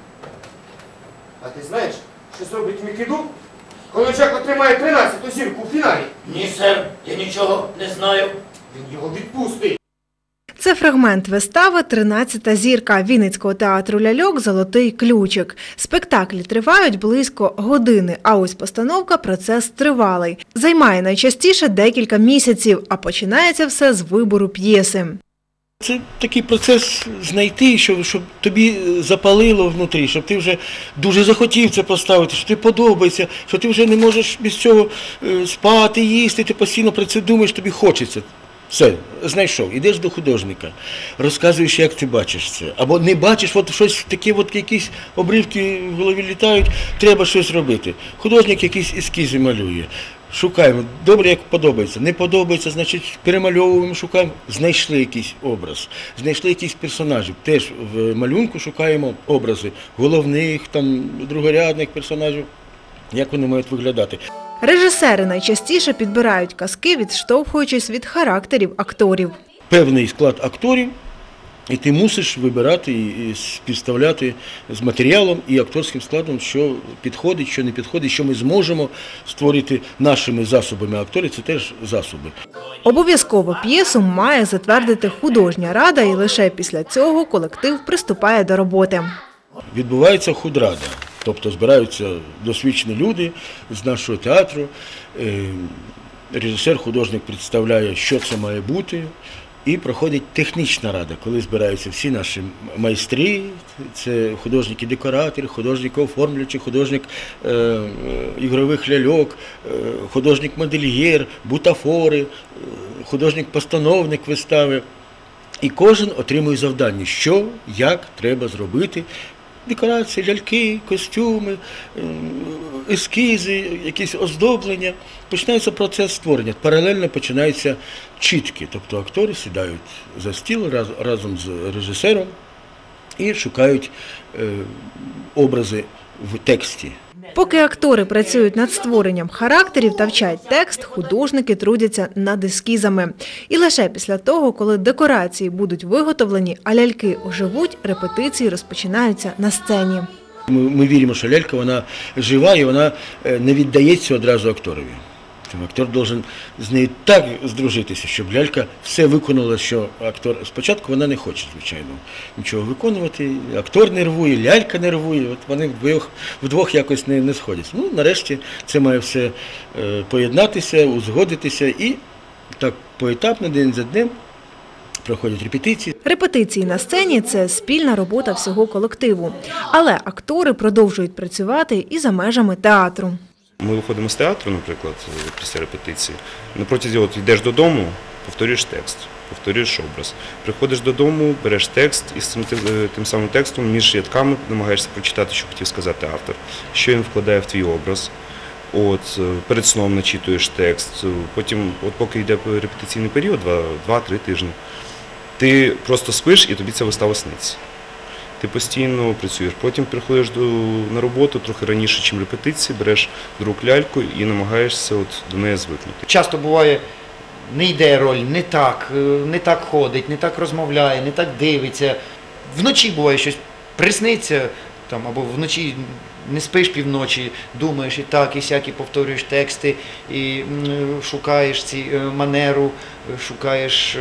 А ти знаєш, що зробить Мікіду, коли Джек отримає тринадцяту зірку у фіналі? Ні, сер, я нічого не знаю. Він його відпустить. Це фрагмент вистави «Тринадцята зірка» Вінницького театру ляльок «Золотий ключик». Спектаклі тривають близько години, а ось постановка – процес тривалий. Займає найчастіше декілька місяців, а починається все з вибору п'єси. Це такий процес знайти, щоб, щоб тобі запалило внутрі, щоб ти вже дуже захотів це поставити, що тобі подобається, що ти вже не можеш без цього спати, їсти, ти постійно про це думаєш, тобі хочеться. Все, знайшов, ідеш до художника, розказуєш, як ти бачиш це. Або не бачиш, от щось таке, от якісь обривки в голові літають, треба щось робити. Художник якісь ескізи малює. Шукаємо, добре, як подобається. Не подобається, значить, перемальовуємо, шукаємо. Знайшли якийсь образ, знайшли якісь персонажів. Теж в малюнку шукаємо образи головних, там, другорядних персонажів, як вони мають виглядати. Режисери найчастіше підбирають казки, відштовхуючись від характерів акторів. Певний склад акторів, і ти мусиш вибирати і співставляти з матеріалом і акторським складом, що підходить, що не підходить, що ми зможемо створити нашими засобами. Актори – це теж засоби. Обов'язково п'єсу має затвердити художня рада, і лише після цього колектив приступає до роботи. Відбувається худрада. Тобто збираються досвідчені люди з нашого театру, режисер, художник представляє, що це має бути, і проходить технічна рада, коли збираються всі наші майстри, це художники-декоратори, художник-оформлюючий, художник е, ігрових ляльок, е, художник-модельєр, бутафори, художник-постановник вистави. І кожен отримує завдання, що, як треба зробити. Декорації, ляльки, костюми, ескізи, якісь оздоблення. Починається процес створення. Паралельно починаються чітки. Тобто актори сідають за стіл раз, разом з режисером і шукають е, образи в тексті. Поки актори працюють над створенням характерів та вчать текст, художники трудяться над ескізами. І лише після того, коли декорації будуть виготовлені, а ляльки оживуть, репетиції розпочинаються на сцені. Ми, ми віримо, що лялька вона жива і вона не віддається одразу акторові. Актор має з нею так здружитися, щоб лялька все виконала, що актор... Спочатку вона не хоче, звичайно, нічого виконувати, актор нервує, лялька нервує, от вони вдвох, вдвох якось не, не сходяться. Ну, нарешті це має все е, поєднатися, узгодитися і так поетапно, день за днем, проходять репетиції. Репетиції на сцені – це спільна робота всього колективу. Але актори продовжують працювати і за межами театру. Ми виходимо з театру, наприклад, після репетиції. На протязі от йдеш додому, повторюєш текст, повторюєш образ. Приходиш додому, береш текст і з цим тим самим текстом між рядками намагаєшся прочитати, що хотів сказати автор, що він вкладає в твій образ. От, перед сном начитуєш текст, потім, от поки йде репетиційний період, два-три тижні, ти просто спиш і тобі ця вистава сниться. Ти постійно працюєш, потім приходиш до, на роботу трохи раніше, ніж репетиції, береш до рук ляльку і намагаєшся от до неї звикнути. Часто буває, не йде роль, не так, не так ходить, не так розмовляє, не так дивиться. Вночі буває щось присниться, там, або вночі не спиш півночі, думаєш і так, і сяк, і повторюєш тексти, і шукаєш ці манеру, шукаєш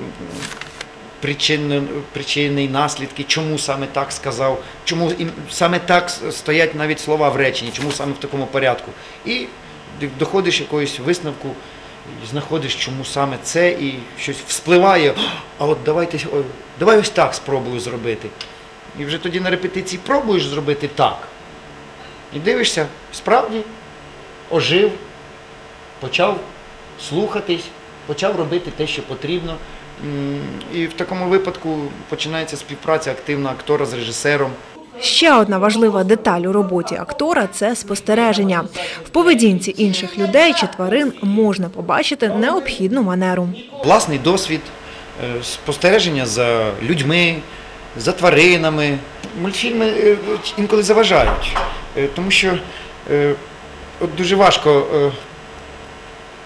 причини, причини і наслідки, чому саме так сказав, чому саме так стоять навіть слова в реченні, чому саме в такому порядку. І доходиш якогось висновку, знаходиш, чому саме це, і щось вспливає, а от давайте, давай ось так спробую зробити. І вже тоді на репетиції пробуєш зробити так. І дивишся, справді ожив, почав слухатись, почав робити те, що потрібно. І в такому випадку починається співпраця активна актора з режисером. Ще одна важлива деталь у роботі актора – це спостереження. В поведінці інших людей чи тварин можна побачити необхідну манеру. Власний досвід, спостереження за людьми, за тваринами. Мультфільми інколи заважають, тому що от дуже важко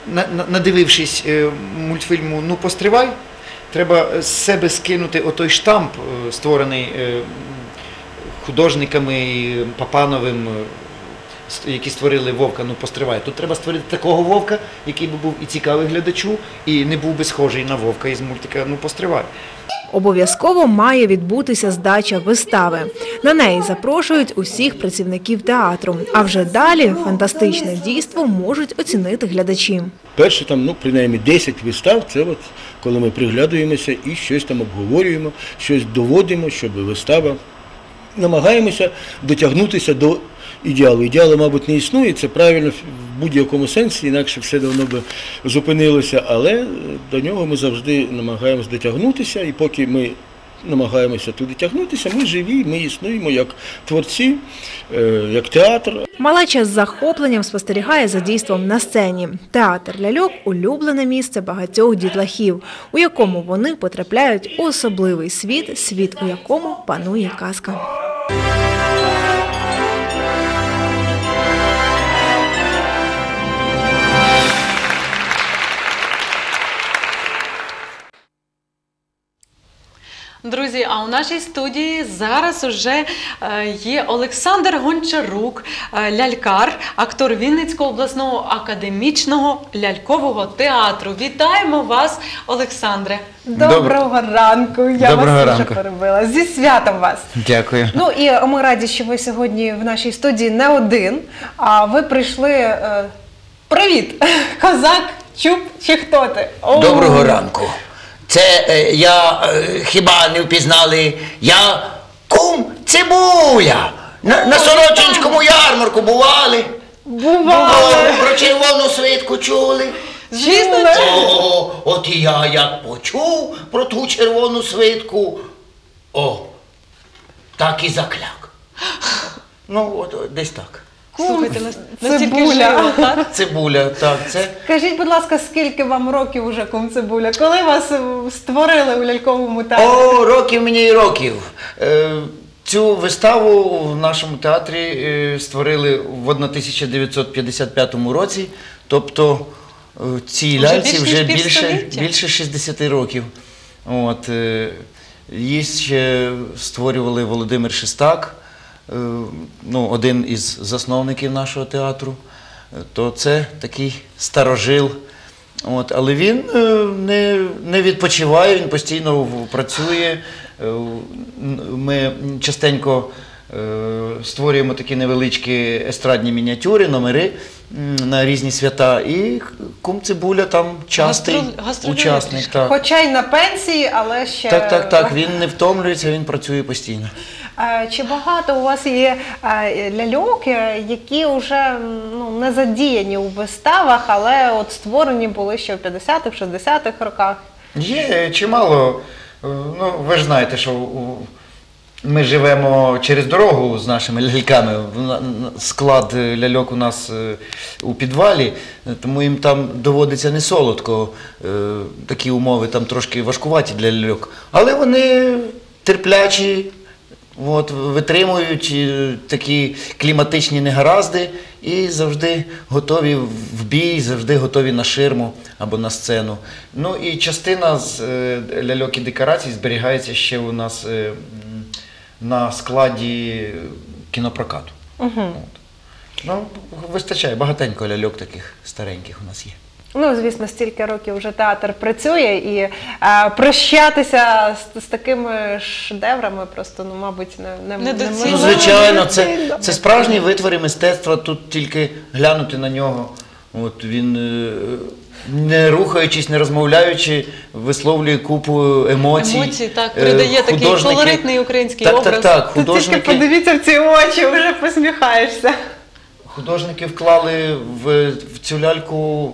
на- на- надивившись е, мультфільму «Ну, постривай», треба з себе скинути отой штамп, е, створений е, художниками і Папановим, е, ст- які створили Вовка «Ну, постривай». Тут треба створити такого Вовка, який би був і цікавий глядачу, і не був би схожий на Вовка із мультика «Ну, постривай». Обов'язково має відбутися здача вистави. На неї запрошують усіх працівників театру. А вже далі фантастичне дійство можуть оцінити глядачі. Перше там, ну, принаймні десять вистав, це от коли ми приглядуємося і щось там обговорюємо, щось доводимо, щоб вистава. Намагаємося дотягнутися до ідеалу. Ідеалу, мабуть, не існує, це правильно в будь-якому сенсі, інакше все давно би зупинилося, але до нього ми завжди намагаємося дотягнутися, і поки ми намагаємося туди тягнутися, ми живі, ми існуємо як творці, е, як театр. Малеча з захопленням спостерігає за дійством на сцені. Театр ляльок – улюблене місце багатьох дітлахів, у якому вони потрапляють у особливий світ, світ, у якому панує казка. Друзі, а у нашій студії зараз уже е, є Олександр Гончарук, е, лялькар, актор Вінницького обласного академічного лялькового театру. Вітаємо вас, Олександре! Доброго ранку! Я Доброго вас дуже ранку. перебила. Зі святом вас! Дякую. Ну і ми раді, що ви сьогодні в нашій студії не один, а ви прийшли... Е, привіт! Козак, Чуб чи хто ти? О! Доброго ранку. Це е, я, е, хіба не впізнали, я кум Цибуля. На, на Сорочинському ярмарку бували. Бували. О, про червону свитку чули. Звісно, О, от і я як почув про ту червону свитку, о, так і закляк. Ну, от, от десь так. Слухайте, нас- настільки Цибуля. живо, так? Цибуля, так, це. Скажіть, будь ласка, скільки вам років уже, кум Цибуля? Коли вас е, створили у ляльковому театрі? О, років мені і років. Е, Цю виставу в нашому театрі е, створили в тисяча дев'ятсот п'ятдесят п'ятому році, тобто е, цій Вже ляльці більш ніж вже більше, півстоліття. більше шістдесят років. От, е, її ще створювали Володимир Шестак, е, ну, один із засновників нашого театру. Е, То це такий старожил. От, але він е, не, не відпочиває, він постійно в- працює. Е, Ми частенько е, створюємо такі невеличкі естрадні мініатюри, номери м, на різні свята. І кум Цибуля там частий Гастро- гастролює учасник. Так. Хоча й на пенсії, але ще... так, так, так. Він не втомлюється, він працює постійно. Е, Чи багато у вас є е, ляльок, е, які вже м, ну, не задіяні у виставах, але от створені були ще в п'ятдесятих, шістдесятих роках? Є чимало. Е, Ну, ви ж знаєте, що у- ми живемо через дорогу з нашими ляльками. В на- на- Склад е, ляльок у нас е, у підвалі, е, тому їм там доводиться не солодко. Е, Такі умови там трошки важкуваті для ляльок. Але вони терплячі, от, витримують е, такі кліматичні негаразди і завжди готові в бій, завжди готові на ширму або на сцену. Ну і частина з е, ляльок і декорацій зберігається ще у нас е, м, на складі кінопрокату. Угу. Ну, вистачає, багатенько ляльок таких стареньких у нас є. Ну, звісно, стільки років вже театр працює, і е, прощатися з, з такими шедеврами просто, ну, мабуть, не, не, Недоцільно. Ну, неможливо. звичайно, це, це справжні витвори мистецтва, тут тільки глянути на нього. От він, е, не рухаючись, не розмовляючи, висловлює купу емоцій. Емоції, так, Е, передає такий художники- колоритний український так, образ. Так, так, Ти тільки художники, подивіться в ці очі, вже посміхаєшся. художники вклали в, в цю ляльку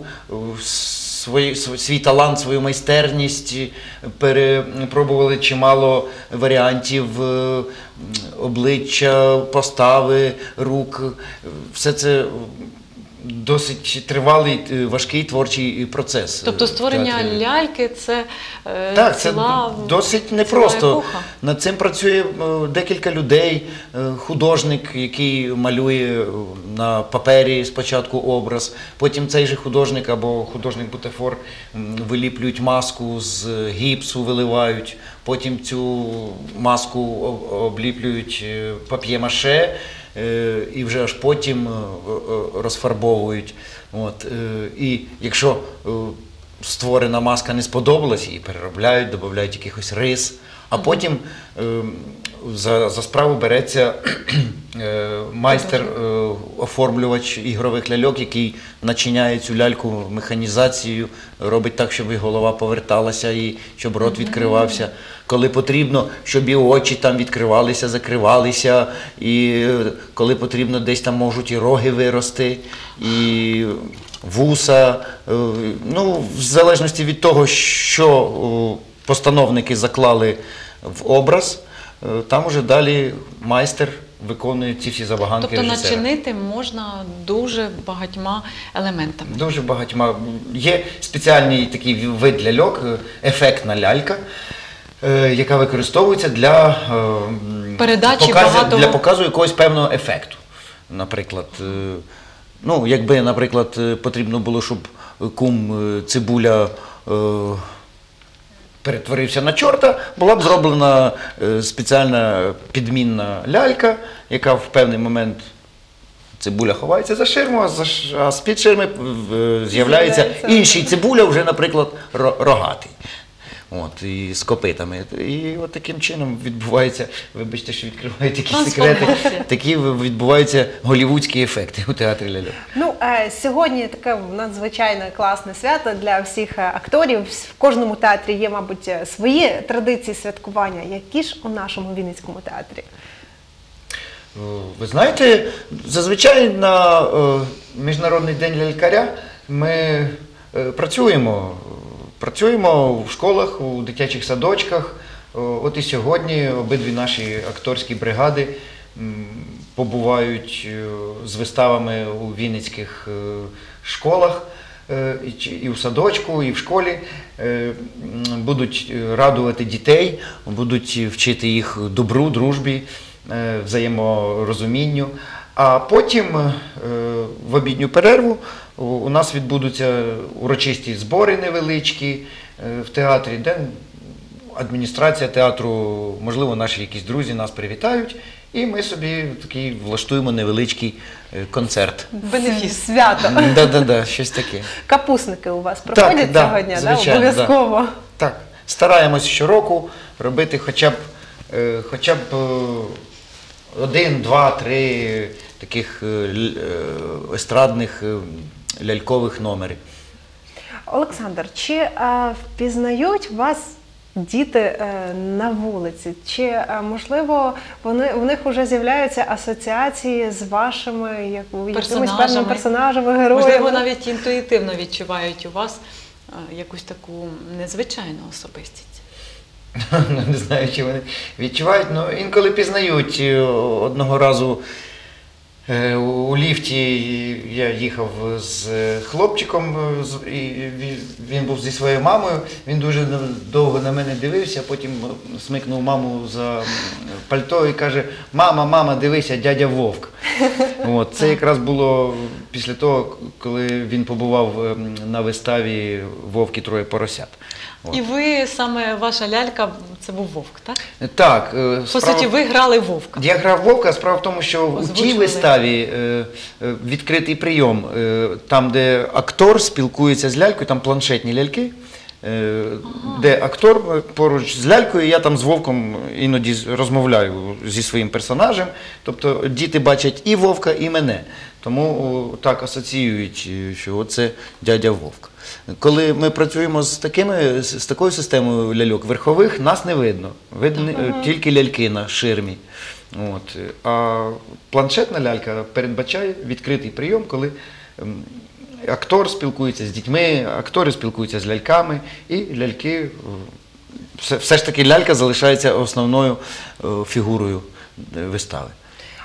свій, свій талант, свою майстерність, перепробували чимало варіантів е, обличчя, постави, рук. Все це досить тривалий, е, важкий творчий процес. Тобто е, в створення театрі. ляльки – це е, Так, це ціла, досить ціла непросто. епоха. Над цим працює е, декілька людей. Е, Художник, який малює на папері спочатку образ, потім цей же художник або художник-бутафор м, виліплюють маску з гіпсу, виливають, потім цю маску об- обліплюють е, пап'є-маше, е, і вже аж потім е, е, розфарбовують. От, е, і якщо е, створена маска не сподобалась, її переробляють, додають якихось рис, а потім е, за, за справу береться е, майстер, е, оформлювач ігрових ляльок, який начиняє цю ляльку механізацією, робить так, щоб і голова поверталася, і щоб рот відкривався. Коли потрібно, щоб і очі там відкривалися, закривалися, і е, коли потрібно, десь там можуть і роги вирости, і вуса. Е, ну, в залежності від того, що е, постановники заклали в образ, е, там уже далі майстер виконує ці всі забаганки Тобто режисера. начинити можна дуже багатьма елементами. Дуже багатьма. Є спеціальний такий вид ляльок, е, ефектна лялька, е, яка використовується для, е, Передачі показу, багатого- для показу якогось певного ефекту. Наприклад, е, ну, якби, наприклад, е, потрібно було, щоб кум е, Цибуля е, перетворився на чорта, була б зроблена е, спеціальна підмінна лялька, яка в певний момент Цибуля ховається за ширму, а, за, ш- а з-під ширми е, з'являється інший Цибуля, вже, наприклад, ро- рогатий. От, і з копитами. І от таким чином відбувається, вибачте, що відкриваю такі секрети, Трансформація. такі відбуваються голівудські ефекти у театрі ляльок. Ну, е, сьогодні таке надзвичайно класне свято для всіх е, акторів. В кожному театрі є, мабуть, е, свої традиції святкування. Які ж у нашому Вінницькому театрі? Ви знаєте, зазвичай на е, Міжнародний день лялькаря ми е, працюємо. Працюємо в школах, у дитячих садочках. О, От і сьогодні обидві наші акторські бригади м, побувають е, з виставами у вінницьких е, школах, е, і чи- і в садочку, і в школі. Е, м, Будуть радувати дітей, будуть вчити їх добру, дружбі, е, взаєморозумінню. А потім е, в обідню перерву у- у нас відбудуться урочисті збори невеличкі е, в театрі, де адміністрація театру, можливо, наші якісь друзі нас привітають, і ми собі такий влаштуємо невеличкий е, концерт. Бенефіс. Свято. Да-да-да, щось таке. Капусники у вас проходять да, цього дня, да? звичайно, Обов'язково. да. Так, стараємось щороку робити хоча б, е, хоча б е, один, два, три таких е, л- е, естрадних е, лялькових номери. Олександр, чи е, впізнають вас діти е, на вулиці? Чи, е, можливо, вони, у них вже з'являються асоціації з вашими як, якимись певними Персонажами. персонажами, героями? Можливо, навіть інтуїтивно відчувають у вас е, якусь таку незвичайну особистість. Не знаю, чи вони відчувають, але інколи пізнають. Е, Одного разу е, у ліфті я їхав з хлопчиком, е, з- і він- він був зі своєю мамою, він дуже довго на мене дивився, потім смикнув маму за пальто і каже: «Мама, мама, дивися, дядя Вовк». От, це якраз було після того, коли він побував е, на виставі «Вовк і троє поросят». От. І ви саме ваша лялька це був вовк, так? Так, е, По справа- суті, ви грали вовка. Я грав Вовка, справа в тому, що у тій Озвучували. виставі е, е, відкритий прийом, е, там, де актор спілкується з лялькою, там планшетні ляльки, е, де актор е, поруч з лялькою, я там з Вовком іноді з- розмовляю зі своїм персонажем. Тобто діти бачать і Вовка, і мене. Тому о, так асоціюють, е, що оце дядя Вовк. Коли ми працюємо з, такими, з з такою системою ляльок верхових, нас не видно. Видно е, тільки ляльки на ширмі. От. А планшетна лялька передбачає відкритий прийом, коли ем, актор спілкується з дітьми, актори спілкуються з ляльками, і ляльки, е, все, все ж таки лялька залишається основною е, фігурою е, вистави.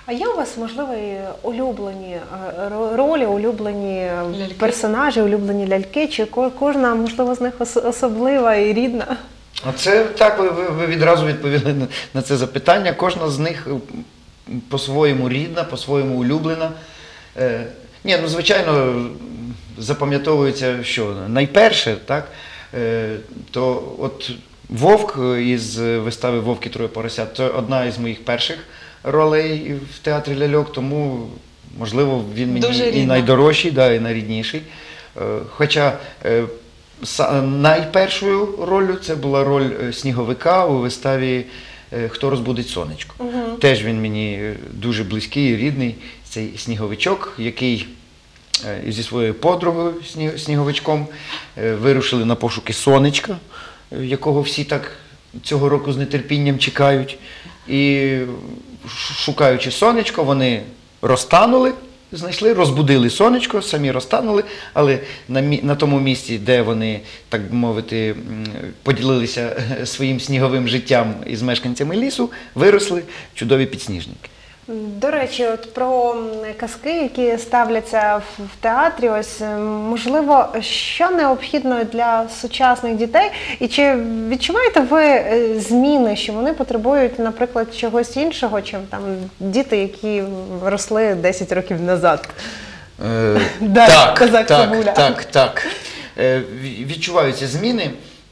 А є у вас, можливо, і улюблені е, ро- ролі, улюблені персонажі, улюблені ляльки, чи ко- кожна, можливо, з них ос- особлива і рідна? Це так, ви, ви, ви відразу відповіли на, на це запитання. Кожна з них м, по-своєму рідна, по-своєму улюблена. Е, ні, ну звичайно, запам'ятовується, що найперше, так, е, то от Вовк із вистави «Вовк і троє поросят» – це одна із моїх перших ролей в театрі ляльок, тому, можливо, він мені Дуже і рідна. найдорожчий, да, і найрідніший. Е, Хоча е, са- найпершою роллю це була роль е, сніговика у виставі е, «Хто розбудить сонечко». Мгм. Теж він мені е, дуже близький і рідний, цей сніговичок, який е, зі своєю подругою сні- сніговичком е, вирушили на пошуки сонечка, е, якого всі так цього року з нетерпінням чекають. І ш- шукаючи сонечко, вони розтанули, знайшли, розбудили сонечко, самі розтанули, але на, мі- на тому місці, де вони, так би мовити, м, поділилися своїм сніговим життям із мешканцями лісу, виросли чудові підсніжники. До речі, от про м, казки, які ставляться в в театрі, ось м, можливо, що необхідно для сучасних дітей, і чи відчуваєте ви е, зміни, що вони потребують, наприклад, чогось іншого, чим там діти, які росли десять років назад? Е, Да, так, козак так, Цибуля. так, так. Е, ві- Відчуваються зміни,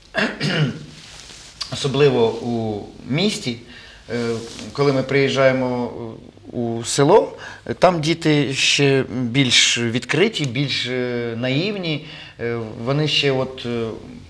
особливо у місті. Е, Коли ми приїжджаємо у село, там діти ще більш відкриті, більш е, наївні, е, вони ще от е,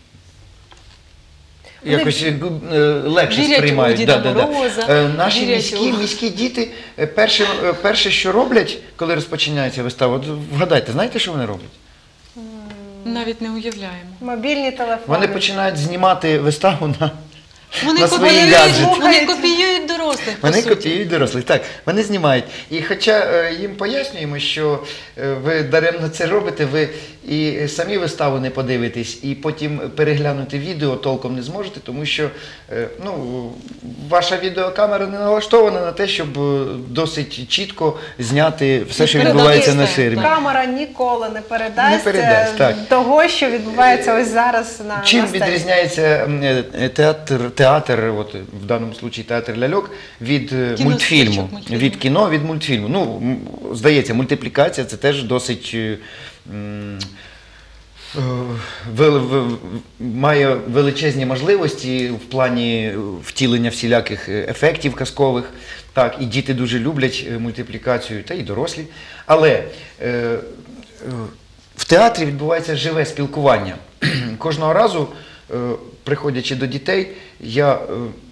Вони якось е, г- е, легше вірять у сприймають. Діда Да, да, да. Мороза, Е, Наші вірять міські, у- міські діти е, перше, е, перше, що роблять, коли розпочинається вистава, от вгадайте, знаєте, що вони роблять? Навіть не уявляємо. Мобільні телефони. Вони починають знімати виставу на, Вони на свої копіюють, гаджети. вони копіюють дорослих, по Вони суті. копіюють дорослих, так, вони знімають. І хоча е, їм пояснюємо, що е, ви даремно це робите, ви і самі виставу не подивитесь, і потім переглянути відео толком не зможете, тому що е, ну, ваша відеокамера не налаштована на те, щоб е, досить чітко зняти все, що відбувається на фільмі. Камера ніколи не передасть, Не передасть, е, так. того, що відбувається ось зараз на Чим на сцені. відрізняється м, е, театр, театр, от в даному випадку театр ляльок, від е, Кіно, мультфільму, стрічок мультфільму. від кіно, від мультфільму. Ну, м, здається, мультиплікація це теж досить е, м, е, вел- в- має величезні можливості в плані втілення всіляких е, ефектів казкових. Так, і діти дуже люблять е, мультиплікацію, та й дорослі. Але е, е, в театрі відбувається живе спілкування. Кожного разу, е, приходячи до дітей, я е,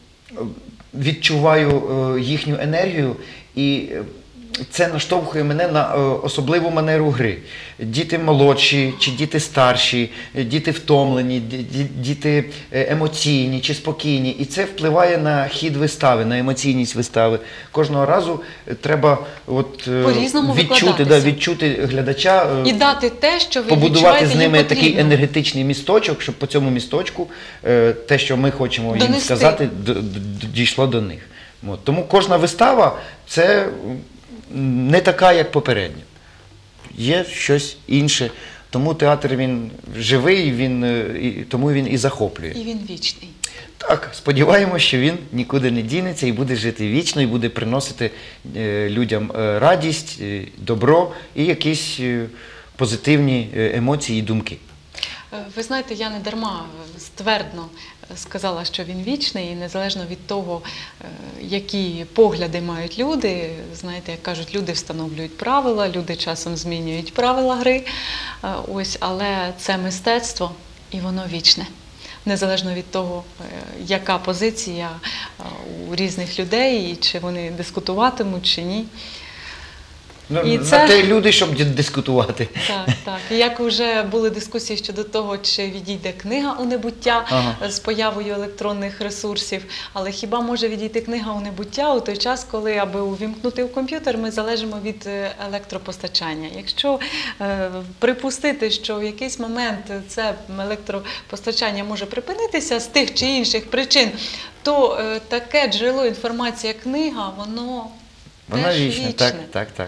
відчуваю е, їхню енергію, і е, це наштовхує мене на е, особливу манеру гри. Діти молодші чи діти старші, е, діти втомлені, ді- ді- діти е, емоційні чи спокійні. І це впливає на хід вистави, на емоційність вистави. Кожного разу е, треба от, е, По-різному відчути, да, викладатися. відчути глядача, е, І дати те, що ви побудувати відчуваєте, з їм ними потрібно. такий енергетичний місточок, щоб по цьому місточку е, те, що ми хочемо їм Донести. сказати, д- д- дійшло до них. От. Тому кожна вистава це м, не така, як попередня. Є щось інше. Тому театр він живий, він, е, і, тому він і захоплює. І він вічний. Так, сподіваємося, що він нікуди не дінеться і буде жити вічно, і буде приносити е, людям е, радість, е, добро і якісь е, позитивні е, емоції і думки. Е, Ви знаєте, я не дарма е, ствердно е, сказала, що він вічний, і незалежно від того, е, які погляди мають люди. Знаєте, як кажуть, люди встановлюють правила, люди часом змінюють правила гри. Е, Ось, але це мистецтво, і воно вічне. Незалежно від того, е, яка позиція е, у різних людей, і чи вони дискутуватимуть, чи ні. Ну, І на це- те люди, щоб ді- дискутувати. Так, так. І як вже були дискусії щодо того, чи відійде книга у небуття Ага. з появою електронних ресурсів, але хіба може відійти книга у небуття у той час, коли, аби увімкнути в комп'ютер, ми залежимо від е, електропостачання. Якщо е, припустити, що в якийсь момент це електропостачання може припинитися з тих чи інших причин, то е, таке джерело інформації, як книга, воно Вона Теж вічна, вічне. так, так, так.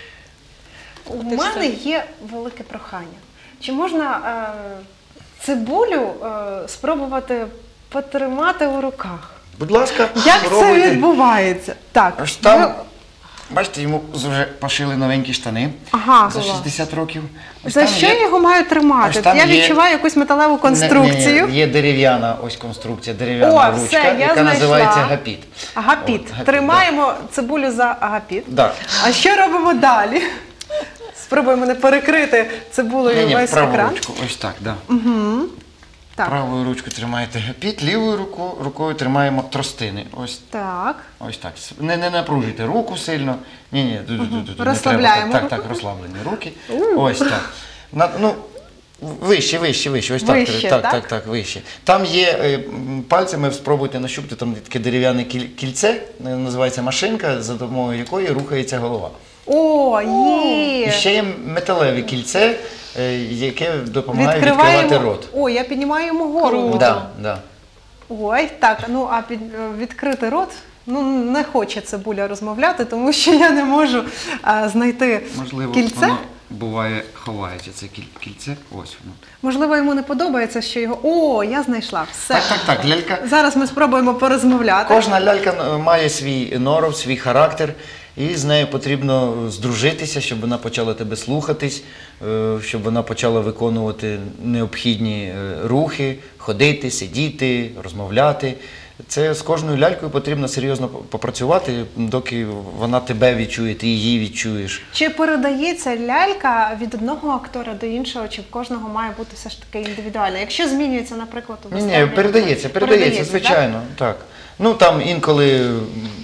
У мене є велике прохання. Чи можна е, цибулю е, спробувати потримати у руках? Будь ласка, Як це спробуйте. відбувається? Так, Ось там, ви- бачите, йому вже пошили новенькі штани Ага, за клас. шістдесят років. Ось За там що є- я його маю тримати? ось там Я є- відчуваю якусь металеву конструкцію. Не, не, є дерев'яна ось конструкція, дерев'яна О, ручка, все, я яка знайшла. називається гапіт. Агапіт. От, агапіт, Тримаємо цибулю за агапіт. Так. А що робимо далі? Спробуємо не перекрити цибулею Ні, ні, весь праву екран. ручку, ось так, да. Угу. Так. Правою ручкою тримаєте гапіт, лівою руку, рукою тримаємо тростини. Ось, Так. ось так. Не, не напружуйте руку сильно. Ні, ні, ду- ду- ду- ду- не Розслабляємо треба. Так, так, руку. так, розслаблені руки. У. Ось так. На, ну, вище, вище, вище. Ось так. Вище, так, так? так, так, вище. Там є е, м, пальцями, спробуйте нащупати, там таке дерев'яне кіль- кільце, е, називається машинка, за допомогою якої рухається голова. О, І є! ще є металеве кільце, е, яке допомагає Відкриваємо. відкривати рот. О, я піднімаю йому голову. Да, да. Ой, так, ну а під відкрити рот. Ну, не хоче цибуля розмовляти, тому що я не можу а, знайти Можливо, кільце. воно буває ховається, це кіль- кільце, ось воно. Можливо, йому не подобається, що його. О, я знайшла. Все. Так, так, так, лялька. Зараз ми спробуємо порозмовляти. Кожна лялька е, має свій норов, свій характер, і з нею потрібно здружитися, щоб вона почала тебе слухатись, е, щоб вона почала виконувати необхідні е, рухи, ходити, сидіти, розмовляти. Це з кожною лялькою потрібно серйозно попрацювати, доки вона тебе відчує, ти її відчуєш. Чи передається лялька від одного актора до іншого, чи в кожного має бути все ж таки індивідуально? Якщо змінюється, наприклад, у Ні, ні, виставі передається, актор? передається, звичайно, так. Ну там інколи, м,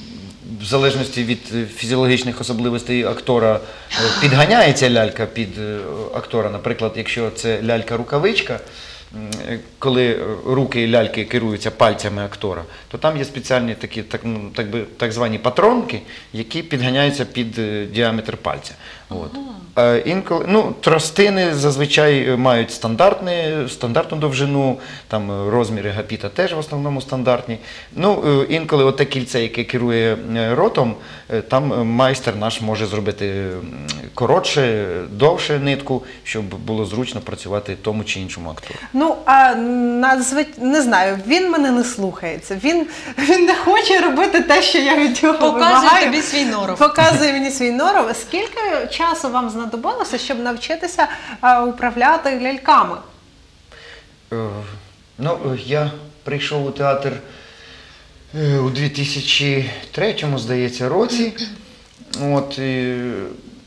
в залежності від е, фізіологічних особливостей актора, е, підганяється лялька під е, актора. Наприклад, якщо це лялька-рукавичка, м, е, коли е, руки ляльки керуються пальцями актора, то там є спеціальні такі, так, ну, так, би, так звані патронки, які підганяються під е, діаметр пальця. От. Е, Інколи, ну, тростини зазвичай мають стандартні, стандартну довжину, там е, розміри гапіта теж в основному стандартні. Ну, е, інколи оте кільце, яке керує е, ротом, е, там е, майстер наш може зробити м, коротше, довше нитку, щоб було зручно працювати тому чи іншому актору. Ну, а назв... не знаю, він мене не слухається. Він, він не хоче робити те, що я від нього Показує вимагаю. тобі свій норов. Показує мені свій норов. Скільки часу вам знадобилося, щоб навчитися а, управляти ляльками? Е, Ну, е, я прийшов у театр е, у дві тисячі третьому, здається, році. От, і, м,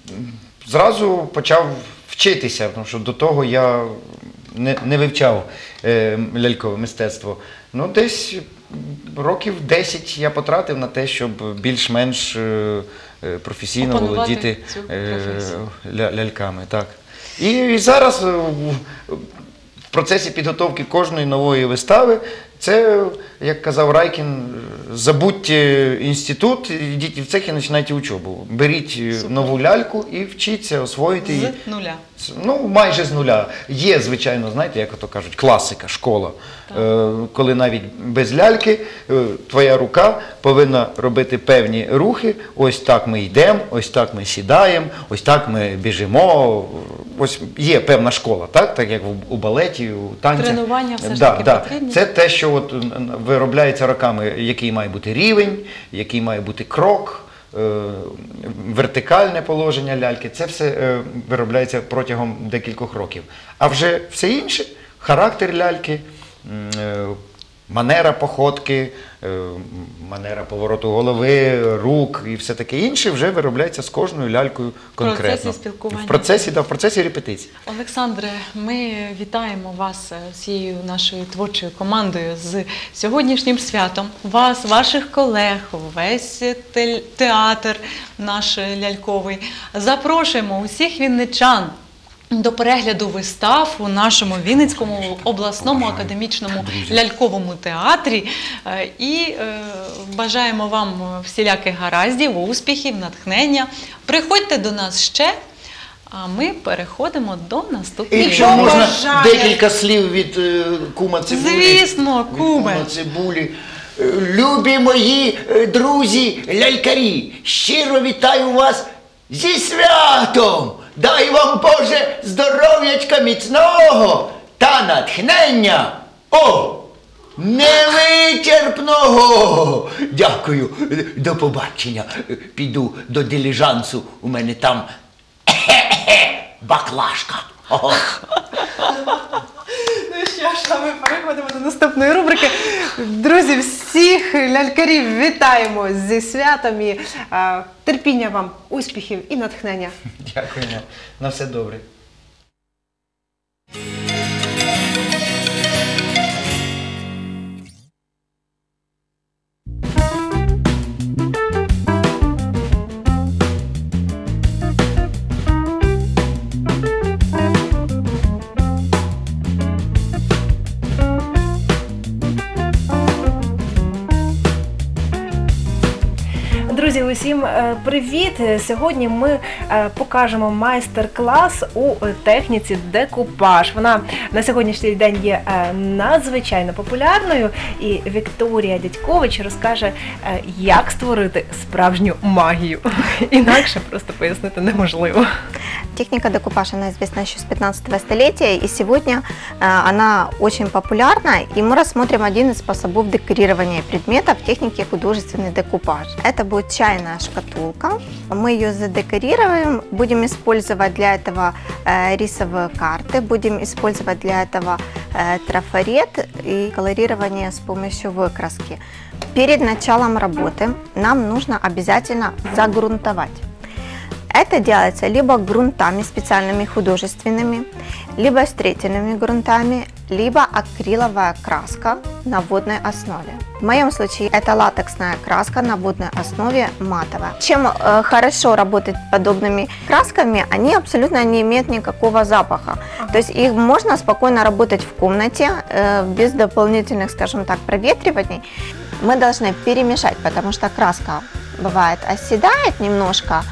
зразу почав вчитися, тому що до того я не, не вивчав е, лялькове мистецтво. Ну, десь років десять я потратив на те, щоб більш-менш е, е, професійно Опанувати володіти цю е, професію. ля- ляльками. Так. І, і зараз е, в- в процесі підготовки кожної нової вистави це, як казав Райкін, забудьте інститут, йдіть в цех і починайте учобу. Беріть нову ляльку і вчіться освоїти її. З нуля. Ну, майже з нуля. Є, звичайно, знаєте, як ото кажуть, класика, школа. Е, коли навіть без ляльки е, твоя рука повинна робити певні рухи. Ось так ми йдемо, ось так ми сідаємо, ось так ми біжимо. Ось є певна школа, так, так як у балеті, у танцях. Тренування все ж Да, таки да. потрібні. Це те, що от виробляється роками, який має бути рівень, який має бути крок, е, вертикальне положення ляльки. Це все е, виробляється протягом декількох років. А вже все інше, характер ляльки, м, е, манера походки, е, манера повороту голови, рук і все таке інше вже виробляється з кожною лялькою конкретно. процесі спілкування. В процесі, да, в процесі репетиції. Олександре, ми вітаємо вас е, всією нашою творчою командою з сьогоднішнім святом. Вас, ваших колег, весь тель- театр наш е, ляльковий. Запрошуємо усіх вінничан до перегляду вистав у нашому Вінницькому обласному академічному ляльковому театрі. Е, І е, бажаємо вам всіляких гараздів, успіхів, натхнення. Приходьте до нас ще, а ми переходимо до наступної. Якщо можна декілька слів від е, кума Цибулі. Звісно, Від куме. кума Цибулі. Любі мої е, друзі лялькарі, щиро вітаю вас зі святом! Дай вам, Боже, здоров'ячка міцного та натхнення! О! Невичерпного! Дякую, до побачення. Піду до диліжансу, у мене там баклажка. Ого. Ну що ж, а ми переходимо до наступної рубрики. Друзі, всіх лялькарів вітаємо зі святом і е, терпіння вам, успіхів і натхнення. Дякуємо. На все добре. Друзі, усім е, привіт! Сьогодні ми е, покажемо майстер-клас у техніці декупаж. Вона на сьогоднішній день є е, надзвичайно популярною, і Вікторія Дядькович розкаже, е, як створити справжню магію. Інакше просто пояснити неможливо. Техника декупаж, она известна еще с пятнадцатого столетия, и сегодня э, она очень популярна, и мы рассмотрим один из способов декорирования предметов в технике художественный декупаж. Это будет чайная шкатулка, мы ее задекорируем, будем использовать для этого э, рисовые карты, будем использовать для этого э, трафарет и колорирование с помощью выкраски. Перед началом работы нам нужно обязательно загрунтовать. Это делается либо грунтами специальными художественными, либо строительными грунтами, либо акриловая краска на водной основе. В моем случае это латексная краска на водной основе матовая. Чем э, хорошо работать подобными красками, они абсолютно не имеют никакого запаха. То есть их можно спокойно работать в комнате, э, без дополнительных, скажем так, проветриваний. Мы должны перемешать, потому что краска бывает оседает немножко.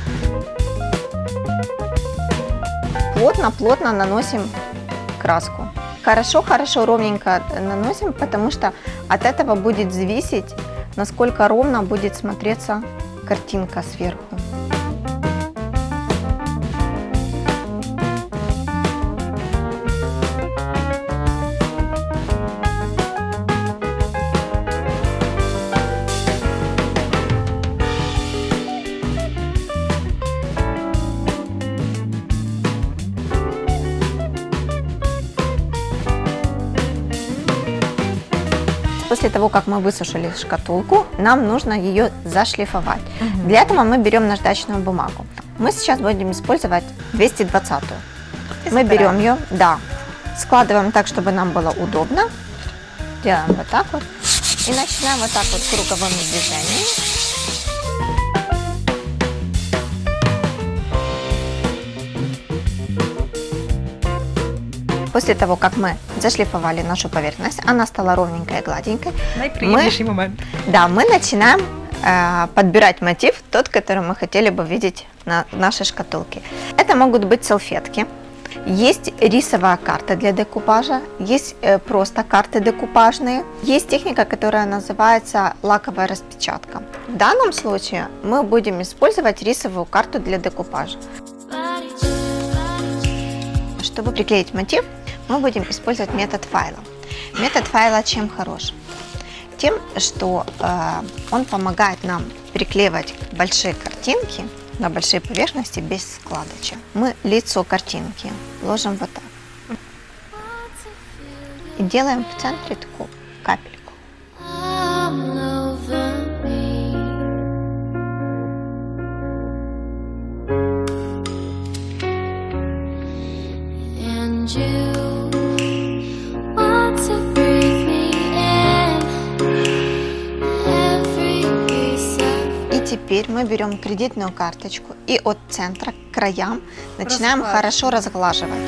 Плотно-плотно наносим краску. Хорошо-хорошо ровненько наносим, потому что от этого будет зависеть, насколько ровно будет смотреться картинка сверху. После того, как мы высушили шкатулку, нам нужно ее зашлифовать. Угу. Для этого мы берем наждачную бумагу. Мы сейчас будем использовать двести двадцатую. Мы берем ее, да, складываем так, чтобы нам было удобно. Делаем вот так вот. И начинаем вот так вот круговыми движениями. После того, как мы зашлифовали нашу поверхность, она стала ровненькой и гладенькой, Наиприятнейший момент. Да, мы начинаем э, подбирать мотив, тот, который мы хотели бы видеть на нашей шкатулке. Это могут быть салфетки, есть рисовая карта для декупажа, есть э, просто карты декупажные, есть техника, которая называется лаковая распечатка. В данном случае мы будем использовать рисовую карту для декупажа. Чтобы приклеить мотив, мы будем использовать метод файла. Метод файла чем хорош? Тем, что э, он помогает нам приклеивать большие картинки на большие поверхности без складочек. Мы лицо картинки ложим вот так. И делаем в центре такую капельку. Теперь мы берем кредитную карточку и от центра к краям начинаем хорошо разглаживать.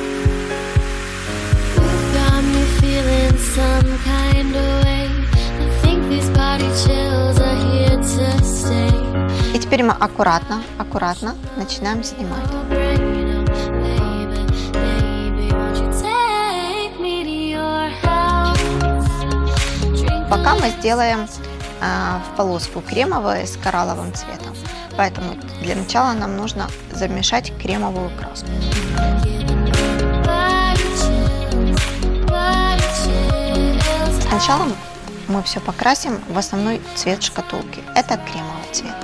И теперь мы аккуратно, аккуратно начинаем снимать. Drink пока мы сделаем а, в полоску кремовую с коралловым цветом. Поэтому для начала нам нужно замешать кремовую краску. Сначала мы все покрасим в основной цвет шкатулки. Это кремовый цвет.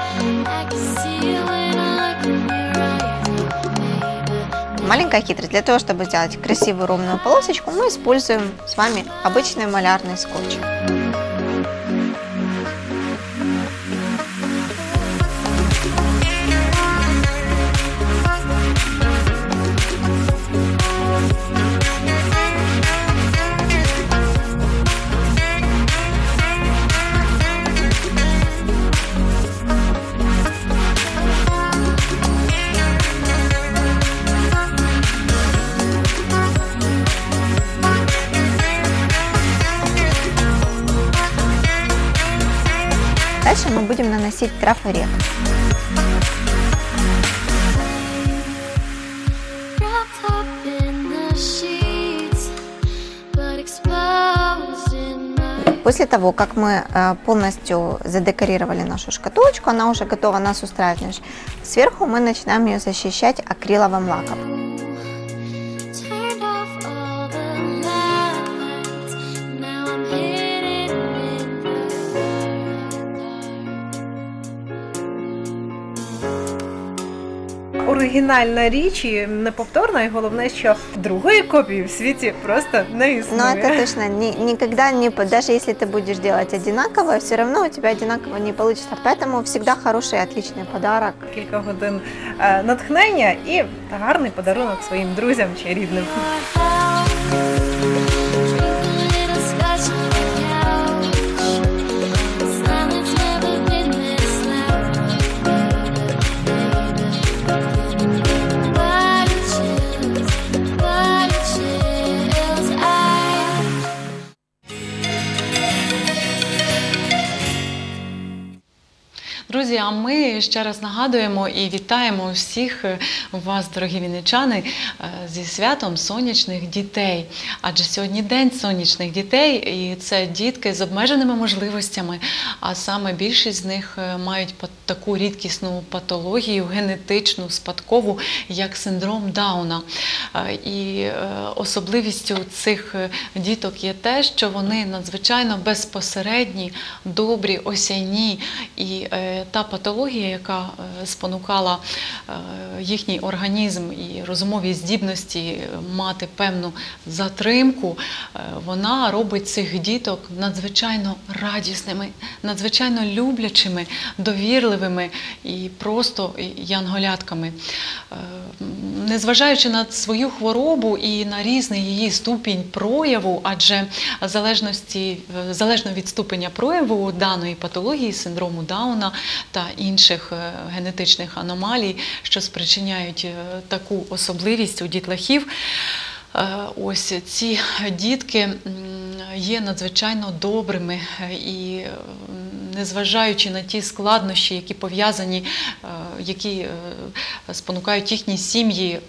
Маленькая хитрость. Для того, чтобы сделать красивую ровную полосочку, мы используем с вами обычный малярный скотч. Дальше мы будем наносить трафарет. После того, как мы полностью задекорировали нашу шкатулочку, она уже готова нас устраивать. Сверху мы начинаем ее защищать акриловым лаком. Оригінальна річ і неповторна, і головне, що другої копії в світі просто не існує. Но это точно ни, никогда не, даже если ты будешь делать одинаково, все равно у тебя одинаково не получится. Поэтому всегда хороший, отличный подарок. Кілька годин е, натхнення і гарний подарунок своїм друзям чи рідним. Друзі, а ми ще раз нагадуємо і вітаємо всіх вас, дорогі вінничани, зі святом сонячних дітей. Адже сьогодні День сонячних дітей, і це дітки з обмеженими можливостями, а саме більшість з них мають таку рідкісну патологію, генетичну, спадкову, як синдром Дауна. І особливістю цих діток є те, що вони надзвичайно безпосередні, добрі, осяйні, і та патологія, яка спонукала їхній організм і розумові здібності мати певну затримку, вона робить цих діток надзвичайно радісними, надзвичайно люблячими, довірливими і просто янголятками. Незважаючи на свою хворобу і на різний її ступінь прояву, адже залежності, залежно від ступеня прояву даної патології, синдрому Дауна та інших генетичних аномалій, що спричиняють таку особливість у дітлахів, ось ці дітки є надзвичайно добрими і, незважаючи на ті складнощі, які пов'язані, які спонукають їхні сім'ї,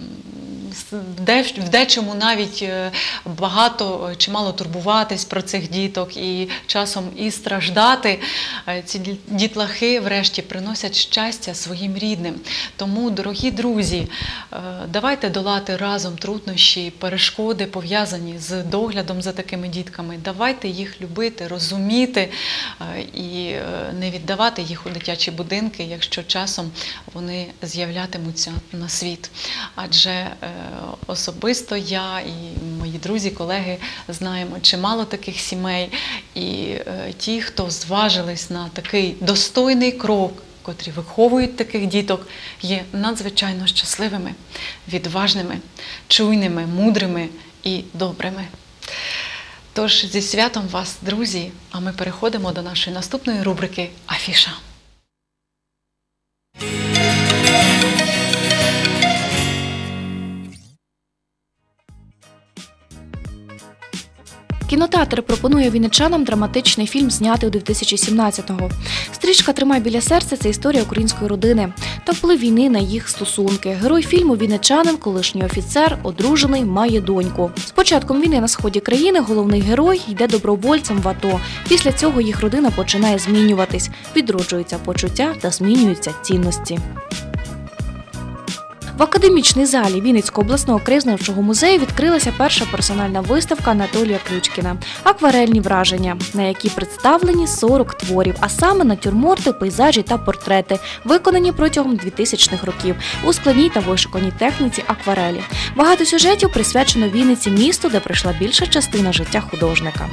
в дечому навіть багато чи мало турбуватись про цих діток і часом і страждати, ці дітлахи врешті приносять щастя своїм рідним. Тому, дорогі друзі, давайте долати разом труднощі, перешкоди, пов'язані з доглядом за такими дітками. Давайте їх любити, розуміти і не віддавати їх у дитячі будинки, якщо часом вони з'являтимуться на світ. Адже особисто я і мої друзі, колеги знаємо чимало таких сімей, і ті, хто зважились на такий достойний крок, котрі виховують таких діток, є надзвичайно щасливими, відважними, чуйними, мудрими і добрими. Тож зі святом вас, друзі, а ми переходимо до нашої наступної рубрики «Афіша». Кінотеатр пропонує вінничанам драматичний фільм, знятий у дві тисячі сімнадцятого. Стрічка «Тримай біля серця» – це історія української родини та вплив війни на їх стосунки. Герой фільму – вінничанин, колишній офіцер, одружений, має доньку. З початком війни на сході країни головний герой йде добровольцем в АТО. Після цього їх родина починає змінюватись, відроджуються почуття та змінюються цінності. В академічній залі Вінницького обласного краєзнавчого музею відкрилася перша персональна виставка Анатолія Ключкіна «Акварельні враження», на якій представлені сорок творів, а саме натюрморти, пейзажі та портрети, виконані протягом двотисячних років у складній та вишуканій техніці акварелі. Багато сюжетів присвячено Вінниці, місту, де пройшла більша частина життя художника.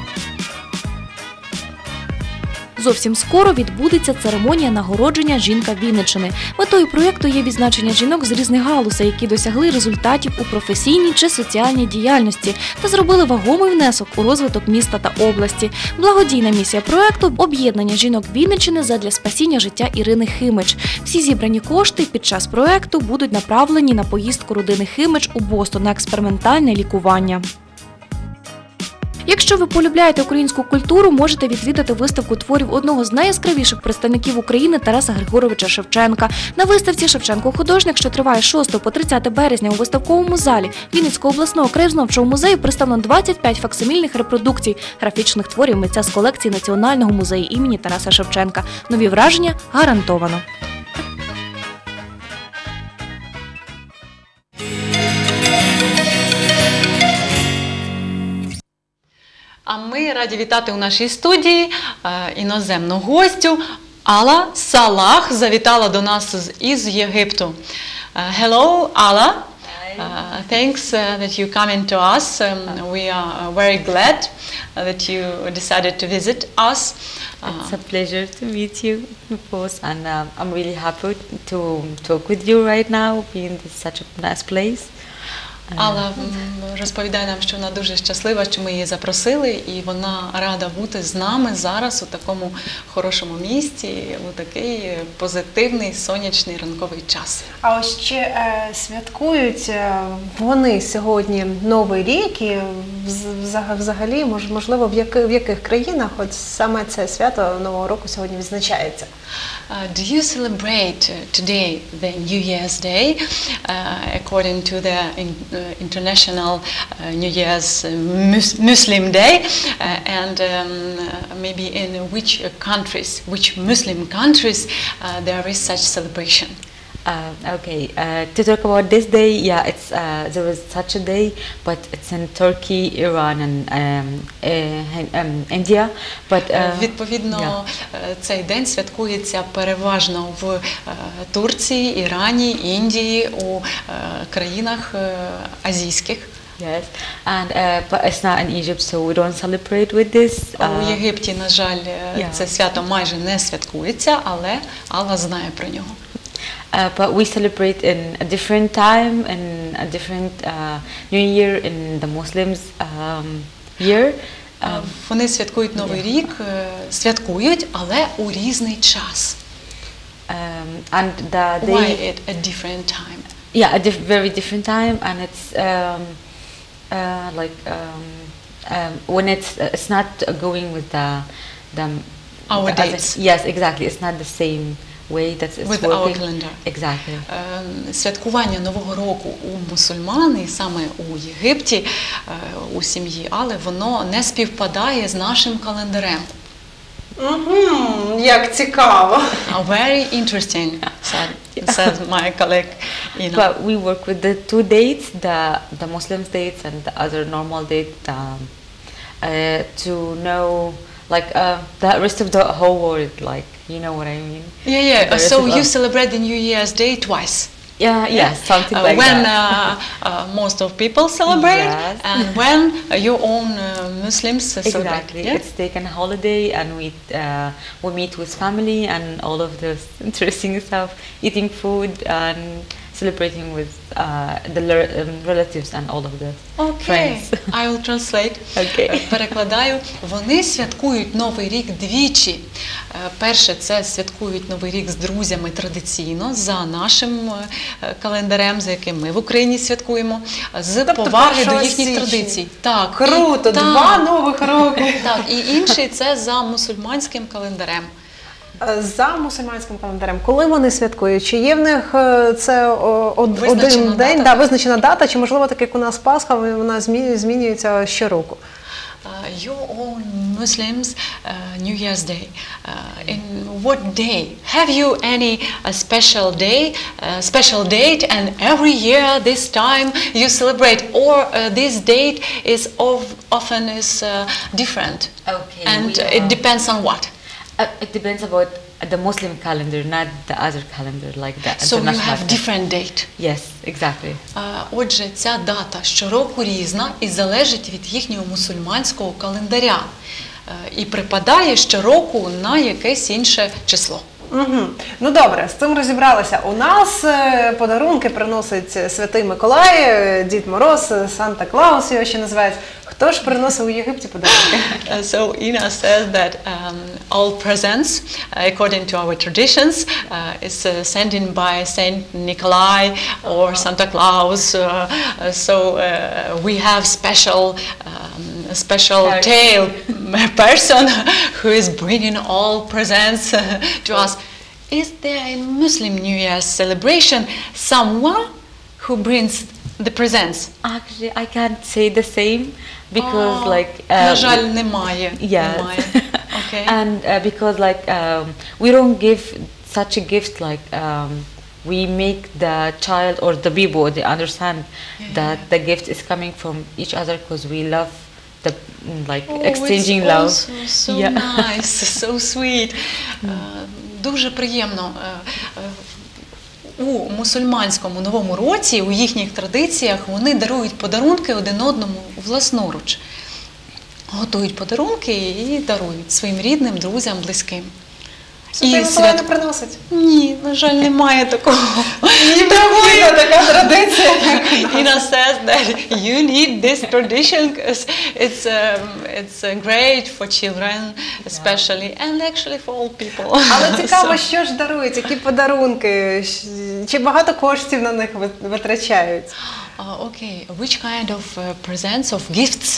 Зовсім скоро відбудеться церемонія нагородження «Жінка Вінниччини». Метою проєкту є відзначення жінок з різних галузей, які досягли результатів у професійній чи соціальній діяльності та зробили вагомий внесок у розвиток міста та області. Благодійна місія проєкту – об'єднання жінок Вінниччини задля спасіння життя Ірини Химич. Всі зібрані кошти під час проєкту будуть направлені на поїздку родини Химич у Бостон на експериментальне лікування. Якщо ви полюбляєте українську культуру, можете відвідати виставку творів одного з найяскравіших представників України Тараса Григоровича Шевченка. На виставці «Шевченко-художник», що триває з шостого по тридцяте березня у виставковому залі Вінницького обласного краєзнавчого музею, представлено двадцять п'ять факсимільних репродукцій графічних творів митця з колекції Національного музею імені Тараса Шевченка. Нові враження гарантовано. А ми раді вітати у нашій студії е, іноземну гостю. Алла Салах завітала до нас з- із Єгипту. Uh, hello, Alla. Uh, thanks uh, that you come into us. Um, we are uh, very glad uh, that you decided to visit us. It's a pleasure to meet you, both, and um, I'm really happy to talk with you right now, being in such a nice place. Алла м, розповідає нам, що вона дуже щаслива, що ми її запросили, і вона рада бути з нами зараз у такому хорошому місці, у такий позитивний сонячний ранковий час. А ось ще е, святкують е, вони сьогодні Новий рік, і вз- взага- взагалі, мож, можливо, в, яки, в яких країнах от саме це свято Нового року сьогодні відзначається? Uh, do you celebrate uh, today the New Year's Day uh, according to the in, uh, International uh, New Year's uh, mus- Muslim Day uh, and um, uh, maybe in which uh, countries, which Muslim countries uh, there is such celebration? Uh, okay, uh, to talk about this day, yeah, it's uh, there was such a day, but it's in Turkey, Iran, and um, uh, um, India. But uh, Відповідно, yeah. е, цей день святкується переважно в е, Турції, Ірані, Індії, у е, країнах е, азійських. Yes, and uh, but it's not in Egypt, so we don't celebrate with this. У Uh, Єгипті, на жаль, е, Yeah. це свято майже не святкується, але Алла знає про нього. Uh, but we celebrate in a different time, in a different uh, New Year in the Muslims um, year. Um, Вони святкують Новий рік, е, святкують, але у різний час. um, and the Why day, at a different time? yeah, a diff- very different time, and it's um, uh, like um, um, when it's uh, it's not going with the the Our the other- dates. yes, exactly. It's not the same way that it's With working. our calendar. Exactly. Е, Святкування Нового року у мусульман, і саме у Єгипті, е, у сім'ї Алли, воно не співпадає з нашим календарем. Угу, як цікаво. Uh, Very interesting, said, said my colleague. You know. But we work with the two dates, the the Muslims dates and the other normal date, um, uh, to know like uh, the rest of the whole world, like you know what I mean. Yeah, yeah. The rest So of- you celebrate the New Year's Day twice. Yeah, yes, something Uh, like when that. uh, uh, most of people celebrate, Yes. and when uh, your own uh, Muslims uh, celebrate. Exactly. Yeah? It's taken a holiday, and we uh, we meet with family and all of this interesting stuff, eating food and celebrating with uh, the le- um, relatives and all of the Okay, friends. I will translate. Okay. Перекладаю. Вони святкують Новий рік двічі. Е, Перше, це святкують Новий рік з друзями традиційно, за нашим е, календарем, за яким ми в Україні святкуємо, з поваги до першого їхніх січня. традицій. Так. Круто, І- два так. нових роки. Так, і інший це за мусульманським календарем. За мусульманським календарем, коли вони святкують? Чи є в них е, це о, од- Визначена один день, дата? да, визначена дата, чи можливо так як у нас Пасха, вона змінює- змінюється щороку? Uh, your own Muslims uh, New Year's Day. Uh, in what day? Have you any uh, special day, uh, special date, and every year this time you celebrate, or uh, this date is of, often is uh, different? Okay, and we it are- depends on what. Uh, it depends about the Muslim calendar, not the other calendar like the So you international have calendar. different date. Yes, exactly. Uh, Отже, ця дата щороку різна і залежить від їхнього мусульманського календаря. Uh, і припадає щороку на якесь інше число. Угу. Ну добре, з цим розібралися. У нас е, подарунки приносить Святий Миколай, е, Дід Мороз, е, Санта-Клаус його ще називають. Хто ж приносив у Єгипті подарунки? Uh, so Ina says that um, all presents, uh, according to our traditions, uh, is uh, sent in by Saint Nikolai or Santa Claus. Uh, uh, so uh, we have special, um, special tale person who is bringing all presents uh, to us. Is there in Muslim New Year's celebration someone who brings the presents? Actually, I can't say the same because Oh, like на um, жаль, немає. yeah, Немає. Okay. and uh, because like um, we don't give such a gift like um, we make the child or the people they understand that the gift is coming from each other because we love the mm, like Oh, exchanging it's love. also so Yeah. nice, so sweet. Е, Дуже приємно. Е, е, У мусульманському Новому році, у їхніх традиціях, вони дарують подарунки один одному власноруч. Готують подарунки і дарують своїм рідним, друзям, близьким. Святий Миколай не приносить? Ні, на жаль, немає такого. Їм необхідна така традиція. Ina says that you need this tradition because it's, um, it's uh, great for children especially and actually for all people. Але цікаво, So- що ж дарують, які подарунки, Щ- чи багато коштів на них ви- витрачають? Uh, okay, which kind of uh, presents, of gifts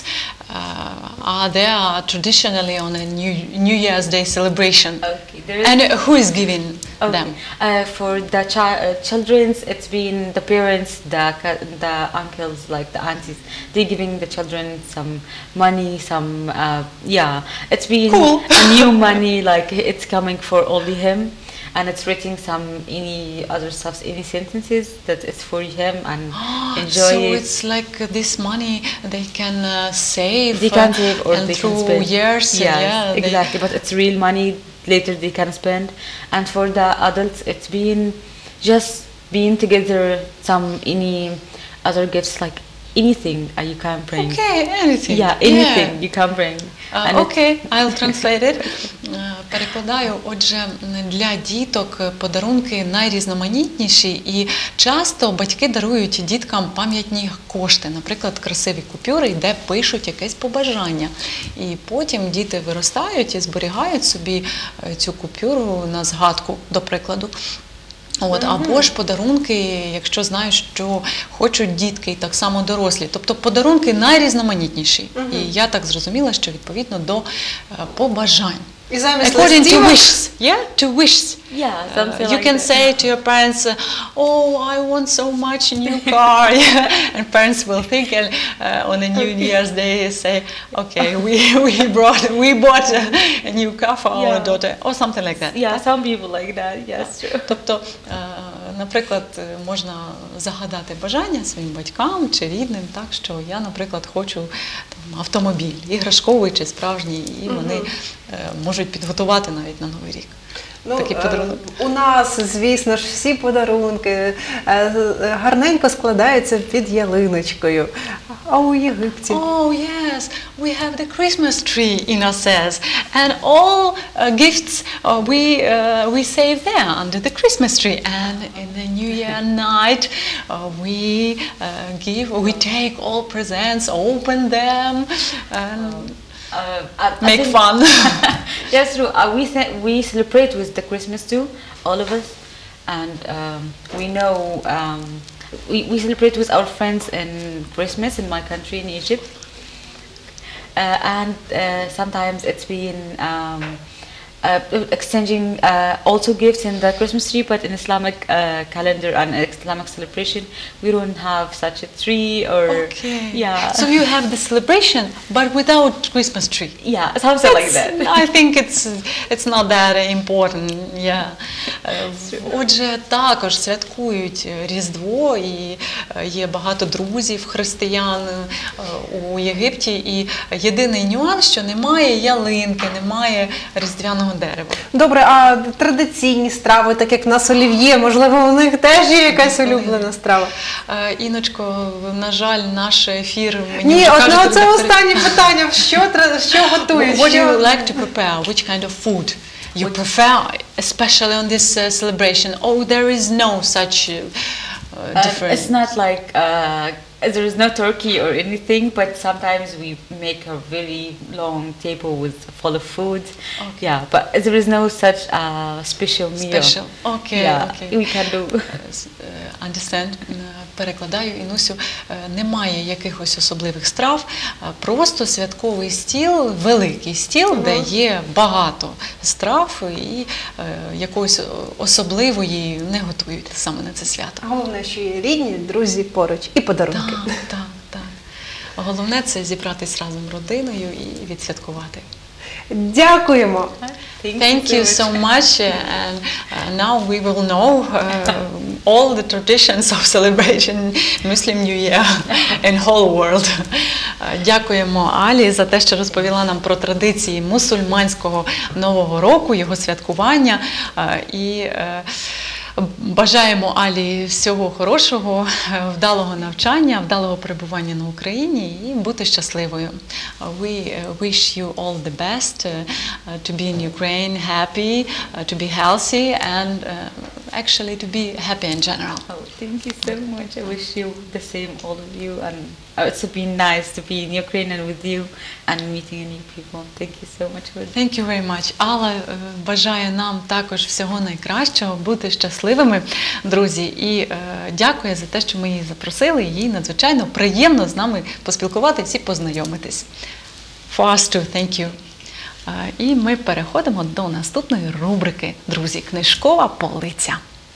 uh, are there traditionally on a New, New Year's Day celebration? Okay, there is- And uh, who is giving Okay. them? Uh, for the chi- uh, children's, it's been the parents, the ca- the uncles, like the aunties. They're giving the children some money, some uh, yeah. It's been Cool. a new money, like it's coming for only him, and it's writing some any other stuff, any sentences that it's for him and enjoy so it. it's like uh, this money they can uh, save, They can uh, save or and they through can spend. years. uh, Yes, yeah, they- exactly. But it's real money. Later they can spend. And for the adults, it's been just being together. Some any other gifts like anything uh, you can bring. Okay, anything. Yeah, anything Yeah. you can bring. Uh, And it- okay, I'll translate it. Е, Перекладаю, отже, для діток подарунки найрізноманітніші, і часто батьки дарують діткам пам'ятні кошти, наприклад, красиві купюри, де пишуть якесь побажання. І потім діти виростають і зберігають собі е, цю купюру на згадку, до прикладу. От, або ж подарунки, якщо знають, що хочуть дітки, і так само дорослі. Тобто подарунки найрізноманітніші. Мгм. І я так зрозуміла, що відповідно до е, побажань. І замість According to листівок- wishes. Yeah, to wishes. Yeah, something Uh, you like can that. say to your parents, uh, "Oh, I want so much a new car," and parents will think, and uh, on a New Year's Day say, "Okay, we we brought we bought a, a new car for our Yeah. daughter," or something like that. Yeah, some people like that. Yes, true. Тобто, е, наприклад, е, можна загадати бажання своїм батькам чи рідним, так що я, наприклад, хочу там, автомобіль, іграшковий чи справжній, і вони Мгм. е, можуть підготувати навіть на Новий рік. Ну, такий подарунок? У нас, звісно ж, всі подарунки е, гарненько складаються під ялиночкою. А у Єгипті? Oh yes, we have the Christmas tree in Assez, and all uh, gifts uh, we uh, we save there under the Christmas tree. And in the New Year night, uh, we uh, give, we take all presents, open them, and Uh, I, I make think- fun. Yes, true. Uh, we ce- we celebrate with the Christmas too, all of us, and um, we know um, we we celebrate with our friends in Christmas in my country in Egypt, uh, and uh, sometimes it's been. Um, Uh, exchanging uh, also gifts in the Christmas tree, but in Islamic uh, calendar and Islamic celebration, we don't have such a tree or Okay. yeah. So you have the celebration, but without Christmas tree. Yeah, something like That's- that. I think it's it's not that important. Yeah. Е, Отже, також святкують Різдво, і е, є багато друзів християн е, у Єгипті. І єдиний нюанс, що немає ялинки, немає різдвяного дерева. Добре, а традиційні страви, так як в нас олів'є, можливо, у них теж є якась улюблена страва? Е, Іночко, на жаль, наш ефір мені Ні, вже от кажуть, ну, це редактори- останнє питання. Що, тра- що готують? What do Що- you like to prepare? Which kind of food you prefer, especially on this uh, celebration? Oh, there is no such uh, Uh, different. it's not like uh, there is no turkey or anything, but sometimes we make a very long table with full of food. Yeah, but there is no such uh, special meal. Special. Okay, Yeah, okay. we can do. Uh, Understand. Е, Перекладаю, Інусю, е, немає якихось особливих страв, а просто святковий стіл, великий стіл, де є багато страв і е, якоїсь особливої не готують саме на це свято. Головне, що є рідні, друзі поруч і подарунки. Так, так, так. Головне – це зібратись разом родиною і відсвяткувати. Дякуємо. Thank you so much, and uh, now we will know uh, all the traditions of celebration Muslim New Year in whole world. Uh, Дякуємо Алі за те, що розповіла нам про традиції мусульманського Нового року, його святкування. Uh, і uh, бажаємо Алі всього хорошого, вдалого навчання, вдалого перебування на Україні і бути щасливою. We wish you all the best, to be in Ukraine happy, to be healthy and actually to be happy in general. Oh, thank you so much. I wish you the same, all of you, and it's been nice to be in Ukraine and with you and meeting new people. Thank you so much for this. Thank you very much. Алла е, бажає нам також всього найкращого, бути щасливими, друзі. І е, дякує за те, що ми її запросили. Їй надзвичайно приємно з нами поспілкуватись і познайомитись. For us too, thank you. Е, і ми переходимо до наступної рубрики, друзі, книжкова полиця.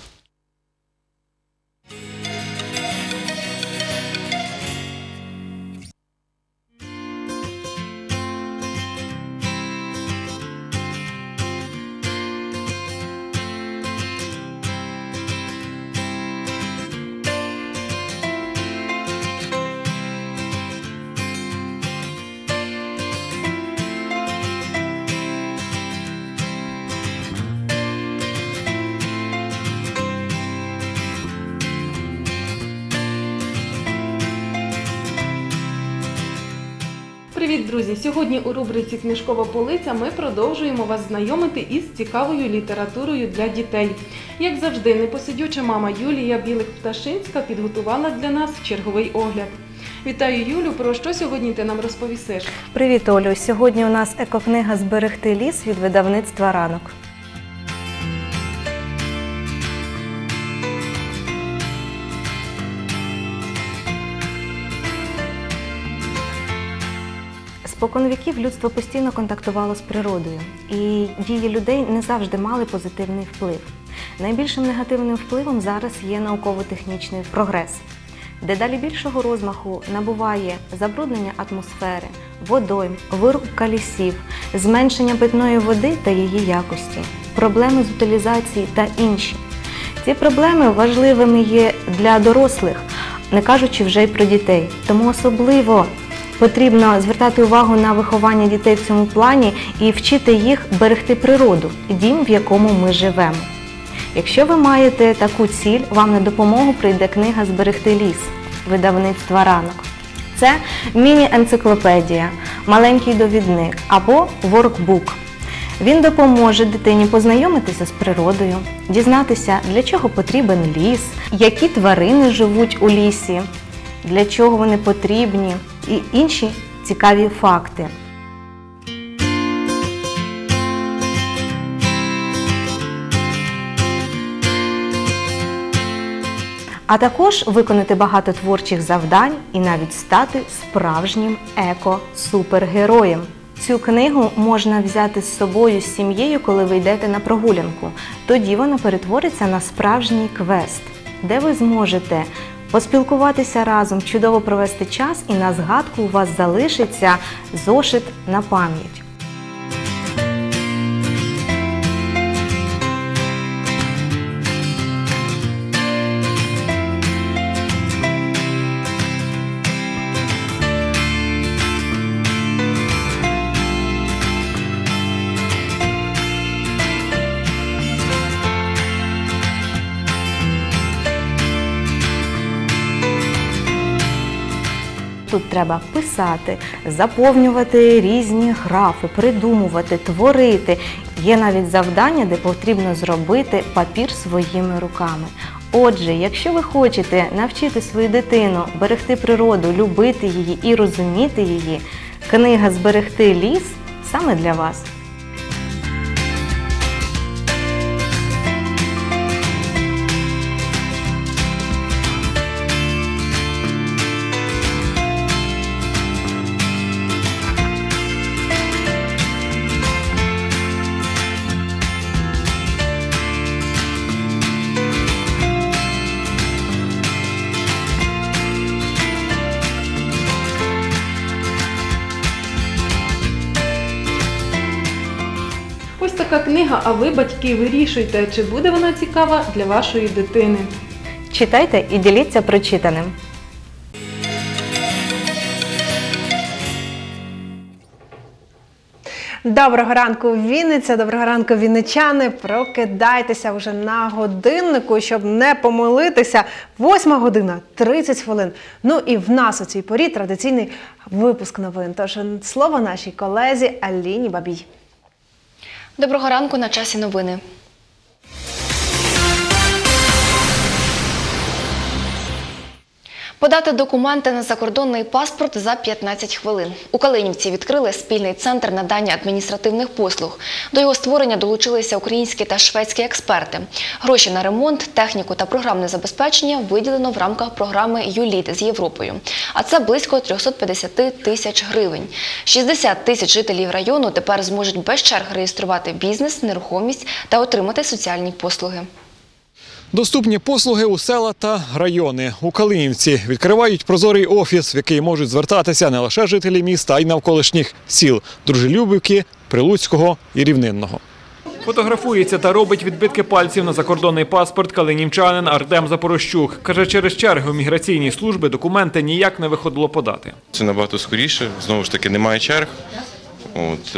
Привіт, друзі! Сьогодні у рубриці «Книжкова полиця» ми продовжуємо вас знайомити із цікавою літературою для дітей. Як завжди, непосидюча мама Юлія Білик-Пташинська підготувала для нас черговий огляд. Вітаю, Юлю! Про що сьогодні ти нам розповісиш? Привіт, Олю! Сьогодні у нас екокнига «Зберегти ліс» від видавництва «Ранок». Споконвіків людство постійно контактувало з природою, і дії людей не завжди мали позитивний вплив. Найбільшим негативним впливом зараз є науково-технічний прогрес. Дедалі більшого розмаху набуває забруднення атмосфери, водойм, вирубка лісів, зменшення питної води та її якості, проблеми з утилізації та інші. Ці проблеми важливими є для дорослих, не кажучи вже й про дітей. Тому особливо Потрібно звертати увагу на виховання дітей в цьому плані і вчити їх берегти природу, дім, в якому ми живемо. Якщо ви маєте таку ціль, вам на допомогу прийде книга «Зберегти ліс» видавництва «Ранок». Це міні-енциклопедія, маленький довідник або воркбук. Він допоможе дитині познайомитися з природою, дізнатися, для чого потрібен ліс, які тварини живуть у лісі, для чого вони потрібні і інші цікаві факти. А також виконати багато творчих завдань і навіть стати справжнім еко-супергероєм. Цю книгу можна взяти з собою з сім'єю, коли ви йдете на прогулянку. Тоді вона перетвориться на справжній квест, де ви зможете поспілкуватися разом, чудово провести час, і на згадку у вас залишиться зошит на пам'ять. Тут треба писати, заповнювати різні графи, придумувати, творити. Є навіть завдання, де потрібно зробити папір своїми руками. Отже, якщо ви хочете навчити свою дитину берегти природу, любити її і розуміти її, книга «Зберегти ліс» саме для вас. Ось така книга, а ви, батьки, вирішуйте, чи буде вона цікава для вашої дитини. Читайте і діліться прочитаним. Доброго ранку, Вінниця, доброго ранку, вінничани. Прокидайтеся вже на годиннику, щоб не помилитися. Восьма година, тридцять хвилин. Ну і в нас у цій порі традиційний випуск новин. Тож слово нашій колезі Аліні Бабій. Доброго ранку, на часі новини. Подати документи на закордонний паспорт за п'ятнадцять хвилин. У Калинівці відкрили спільний центр надання адміністративних послуг. До його створення долучилися українські та шведські експерти. Гроші на ремонт, техніку та програмне забезпечення виділено в рамках програми «ЮЛІТ» з Європою. А це близько триста п'ятдесят тисяч гривень. шістдесят тисяч жителів району тепер зможуть без черг реєструвати бізнес, нерухомість та отримати соціальні послуги. Доступні послуги у села та райони. У Калинівці відкривають прозорий офіс, в який можуть звертатися не лише жителі міста, а й навколишніх сіл – Дружелюбівки, Прилуцького і Рівнинного. Фотографується та робить відбитки пальців на закордонний паспорт калинівчанин Артем Запорожчук. Каже, через черги у міграційній службі документи ніяк не виходило подати. Це набагато скоріше, знову ж таки немає черг. От,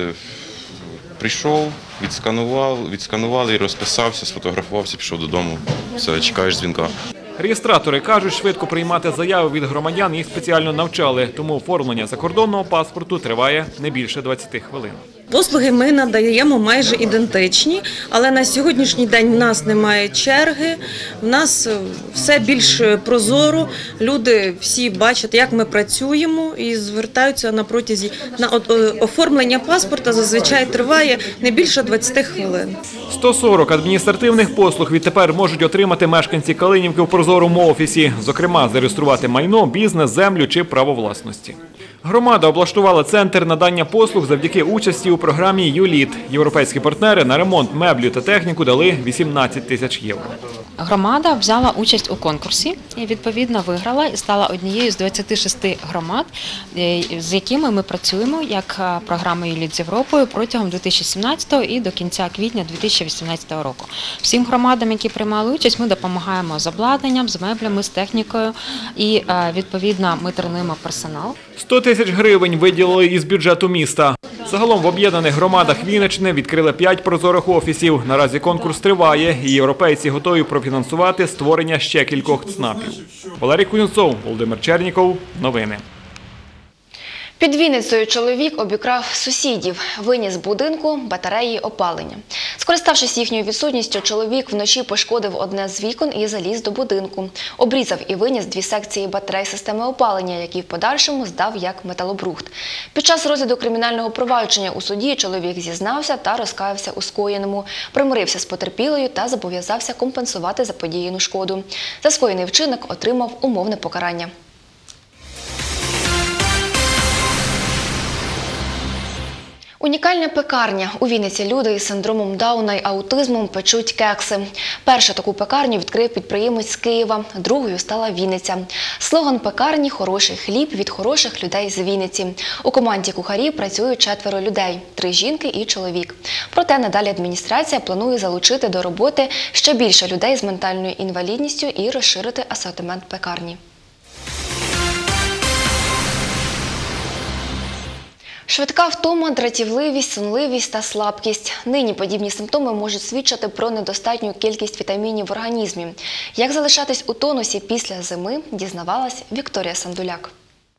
прийшов, відсканував, відсканували і розписався, сфотографувався, пішов додому. Все, чекаєш дзвінка. Реєстратори кажуть, швидко приймати заяви від громадян їх спеціально навчали, тому оформлення закордонного паспорту триває не більше двадцяти хвилин. Послуги ми надаємо майже ідентичні, але на сьогоднішній день в нас немає черги, в нас все більш прозоро, люди всі бачать, як ми працюємо і звертаються на протязі, на оформлення паспорта зазвичай триває не більше двадцяти хвилин. сто сорок адміністративних послуг відтепер можуть отримати мешканці Калинівки в прозорому офісі, зокрема зареєструвати майно, бізнес, землю чи право власності. Громада облаштувала центр надання послуг завдяки участі у програмі «ЮЛІТ». Європейські партнери на ремонт меблю та техніку дали вісімнадцять тисяч євро. Громада взяла участь у конкурсі і, відповідно, виграла і стала однією з двадцяти шести громад, з якими ми працюємо як програма «ЮЛІТ» з Європою протягом дві тисячі сімнадцятого і до кінця квітня дві тисячі вісімнадцятого року. Всім громадам, які приймали участь, ми допомагаємо з обладнанням, з меблями, з технікою і, відповідно, ми тренуємо персонал. сто тисяч гривень виділили із бюджету міста. Загалом в об'єднаних громадах Вінниччини відкрили п'ять прозорих офісів. Наразі конкурс триває, і європейці готові профінансувати створення ще кількох ЦНАПів. Валерій Кузнєцов, Володимир Черніков. Новини. Під Вінницею чоловік обікрав сусідів, виніс з будинку батареї опалення. Скориставшись їхньою відсутністю, чоловік вночі пошкодив одне з вікон і заліз до будинку. Обрізав і виніс дві секції батарей системи опалення, які в подальшому здав як металобрухт. Під час розгляду кримінального провадження у суді чоловік зізнався та розкаявся у скоєному, примирився з потерпілою та зобов'язався компенсувати заподіяну шкоду. За скоєний вчинок отримав умовне покарання. Унікальна пекарня. У Вінниці люди із синдромом Дауна й аутизмом печуть кекси. Першу таку пекарню відкрив підприємець з Києва, другою стала Вінниця. Слоган пекарні – «Хороший хліб від хороших людей з Вінниці». У команді кухарів працюють четверо людей – три жінки і чоловік. Проте надалі адміністрація планує залучити до роботи ще більше людей з ментальною інвалідністю і розширити асортимент пекарні. Швидка втома, дратівливість, сонливість та слабкість. Нині подібні симптоми можуть свідчити про недостатню кількість вітамінів в організмі. Як залишатись у тонусі після зими, дізнавалась Вікторія Сандуляк.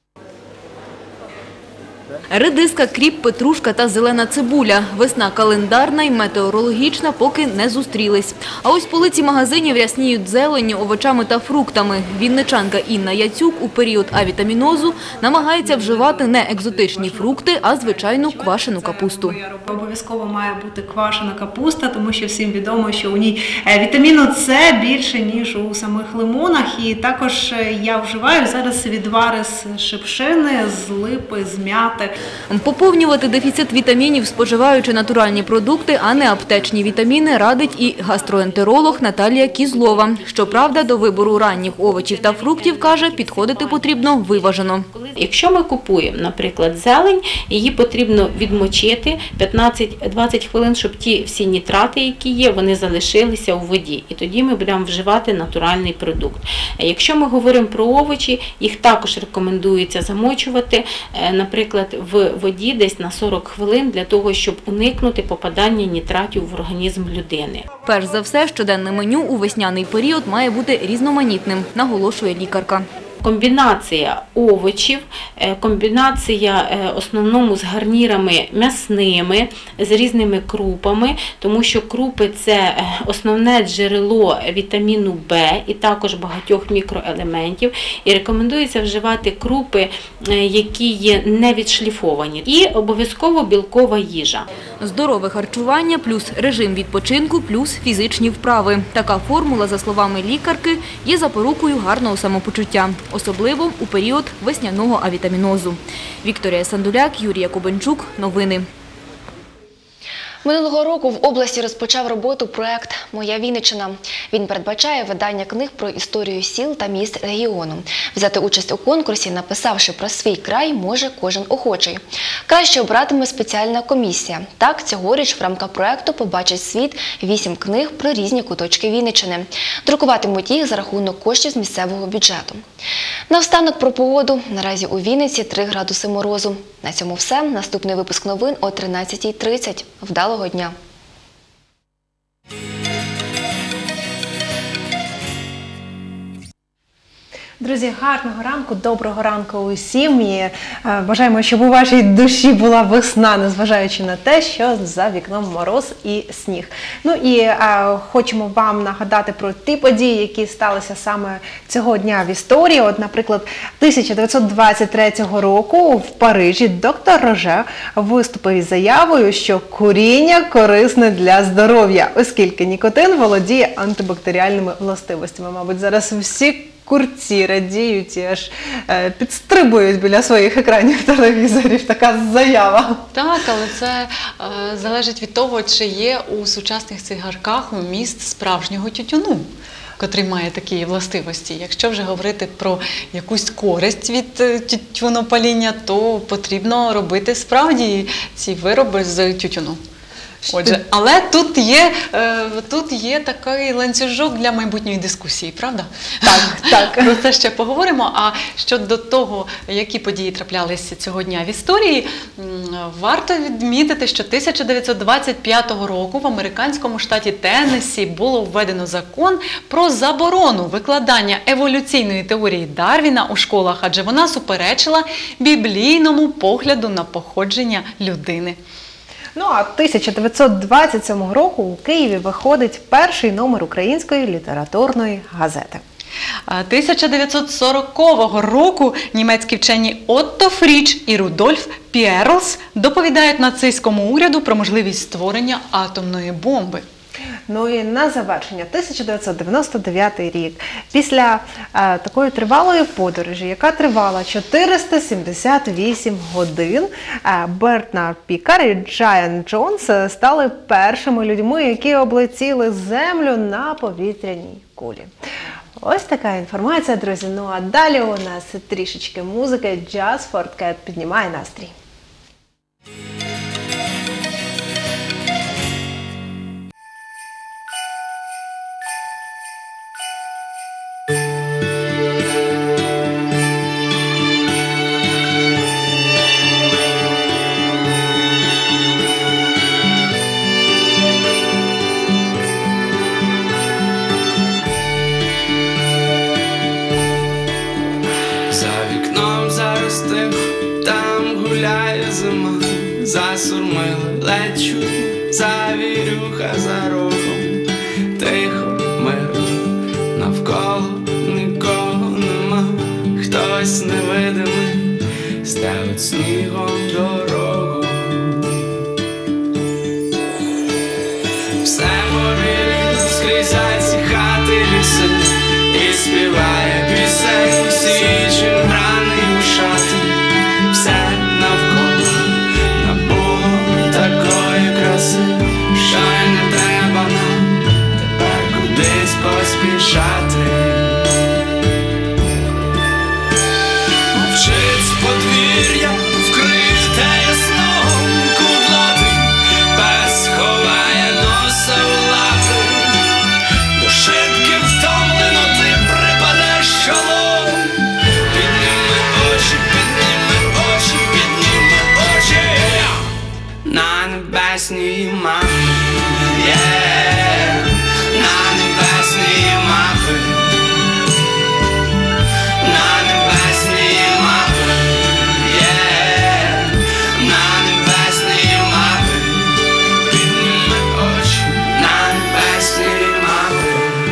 Редиска, кріп, петрушка та зелена цибуля. Весна календарна і метеорологічна поки не зустрілись. А ось полиці магазинів рясніють зеленню, овочами та фруктами. Вінничанка Інна Яцюк у період авітамінозу намагається вживати не екзотичні фрукти, а звичайну квашену капусту. Обов'язково має бути квашена капуста, тому що всім відомо, що у ній вітаміну С більше, ніж у самих лимонах. І також я вживаю зараз відвари з шипшини, з липи, з м'яти. Поповнювати дефіцит вітамінів, споживаючи натуральні продукти, а не аптечні вітаміни, радить і гастроентеролог Наталія Кізлова. Щоправда, до вибору ранніх овочів та фруктів, каже, підходити потрібно виважено. Якщо ми купуємо, наприклад, зелень, її потрібно відмочити п'ятнадцять-двадцять хвилин, щоб ті всі нітрати, які є, вони залишилися у воді. І тоді ми будемо вживати натуральний продукт. Якщо ми говоримо про овочі, їх також рекомендується замочувати, наприклад, в воді десь на сорок хвилин для того, щоб уникнути попадання нітратів в організм людини. Перш за все, щоденне меню у весняний період має бути різноманітним, наголошує лікарка. Комбінація овочів, комбінація в основному з гарнірами м'ясними, з різними крупами, тому що крупи – це основне джерело вітаміну Б і також багатьох мікроелементів. І рекомендується вживати крупи, які є не відшліфовані. І обов'язково білкова їжа. Здорове харчування плюс режим відпочинку плюс фізичні вправи. Така формула, за словами лікарки, є запорукою гарного самопочуття. Особливо у період весняного авітамінозу. Вікторія Сандуляк, Юрій Якубенчук. Новини. Минулого року в області розпочав роботу проект «Моя Вінниччина». Він передбачає видання книг про історію сіл та міст регіону. Взяти участь у конкурсі, написавши про свій край, може кожен охочий. Краще обратиме спеціальна комісія. Так, цьогоріч в рамках проекту побачить світ вісім книг про різні куточки Вінниччини. Друкуватимуть їх за рахунок коштів з місцевого бюджету. Наостанок про погоду. Наразі у Вінниці три градуси морозу. На цьому все. Наступний випуск новин о тринадцятій тридцять. Вдалого дня! Друзі, гарного ранку, доброго ранку усім. І бажаємо, щоб у вашій душі була весна, незважаючи на те, що за вікном мороз і сніг. Ну і а, хочемо вам нагадати про ті події, які сталися саме цього дня в історії. От, наприклад, тисяча дев'ятсот двадцять третього року в Парижі доктор Роже виступив із заявою, що куріння корисне для здоров'я, оскільки нікотин володіє антибактеріальними властивостями. Мабуть, зараз всі курці радіють і аж е, підстрибують біля своїх екранів телевізорів. Така заява. Так, але це е, залежить від того, чи є у сучасних цигарках вміст справжнього тютюну, котрий має такі властивості. Якщо вже говорити про якусь користь від тютюнопаління, то потрібно робити справді ці вироби з тютюну. Отже, але тут є, е, тут є такий ланцюжок для майбутньої дискусії, правда? Так, так. Про це ще поговоримо. А щодо того, які події траплялися цього дня в історії, м, варто відмітити, що тисяча дев'ятсот двадцять п'ятого року в американському штаті Теннессі було введено закон про заборону викладання еволюційної теорії Дарвіна у школах, адже вона суперечила біблійному погляду на походження людини. Ну а тисяча дев'ятсот двадцять сьомого року у Києві виходить перший номер української літературної газети. тисяча дев'ятсот сорокового року німецькі вчені Отто Фріч і Рудольф Піерлс доповідають нацистському уряду про можливість створення атомної бомби. Ну і на завершення тисяча дев'ятсот дев'яносто дев'ятий рік. Після е, такої тривалої подорожі, яка тривала чотириста сімдесят вісім годин, е, Бернард Пікар і Джайан Джонс стали першими людьми, які облетіли Землю на повітряній кулі. Ось така інформація, друзі. Ну а далі у нас трішечки музики. Jazz Fortcat піднімає настрій. Засурмили, лечу, завірюха за рогом, тихо, мирно, навколо нікого нема, хтось невидимий стелить снігом дорогу. Все повільно скрізь ці хати ліси, і співає пісень, всі чимраний у шати, все навколо такої краси, що й не треба нам тепер кудись поспішати. Мовчить подвір'я, вкрите ясном кудлати, пес ховає носа у лапи, до шибки втомлено ти припадеш чолом. Підніми очі, підніми очі, підніми очі на небесній мапі, yeah. На небесній мапі, на небесній мапі, yeah. На небесній мапі, підніми очі, на небесній мапі.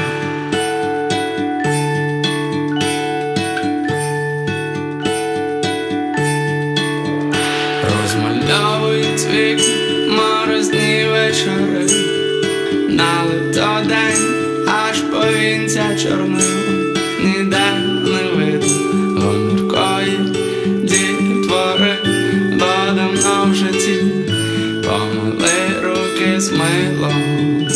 Розмальовують вікна морозні вечори, налито день, аж повінця чорнило, ніде не видно гоміркої дітвори, бо давно в житті помили руки з милом.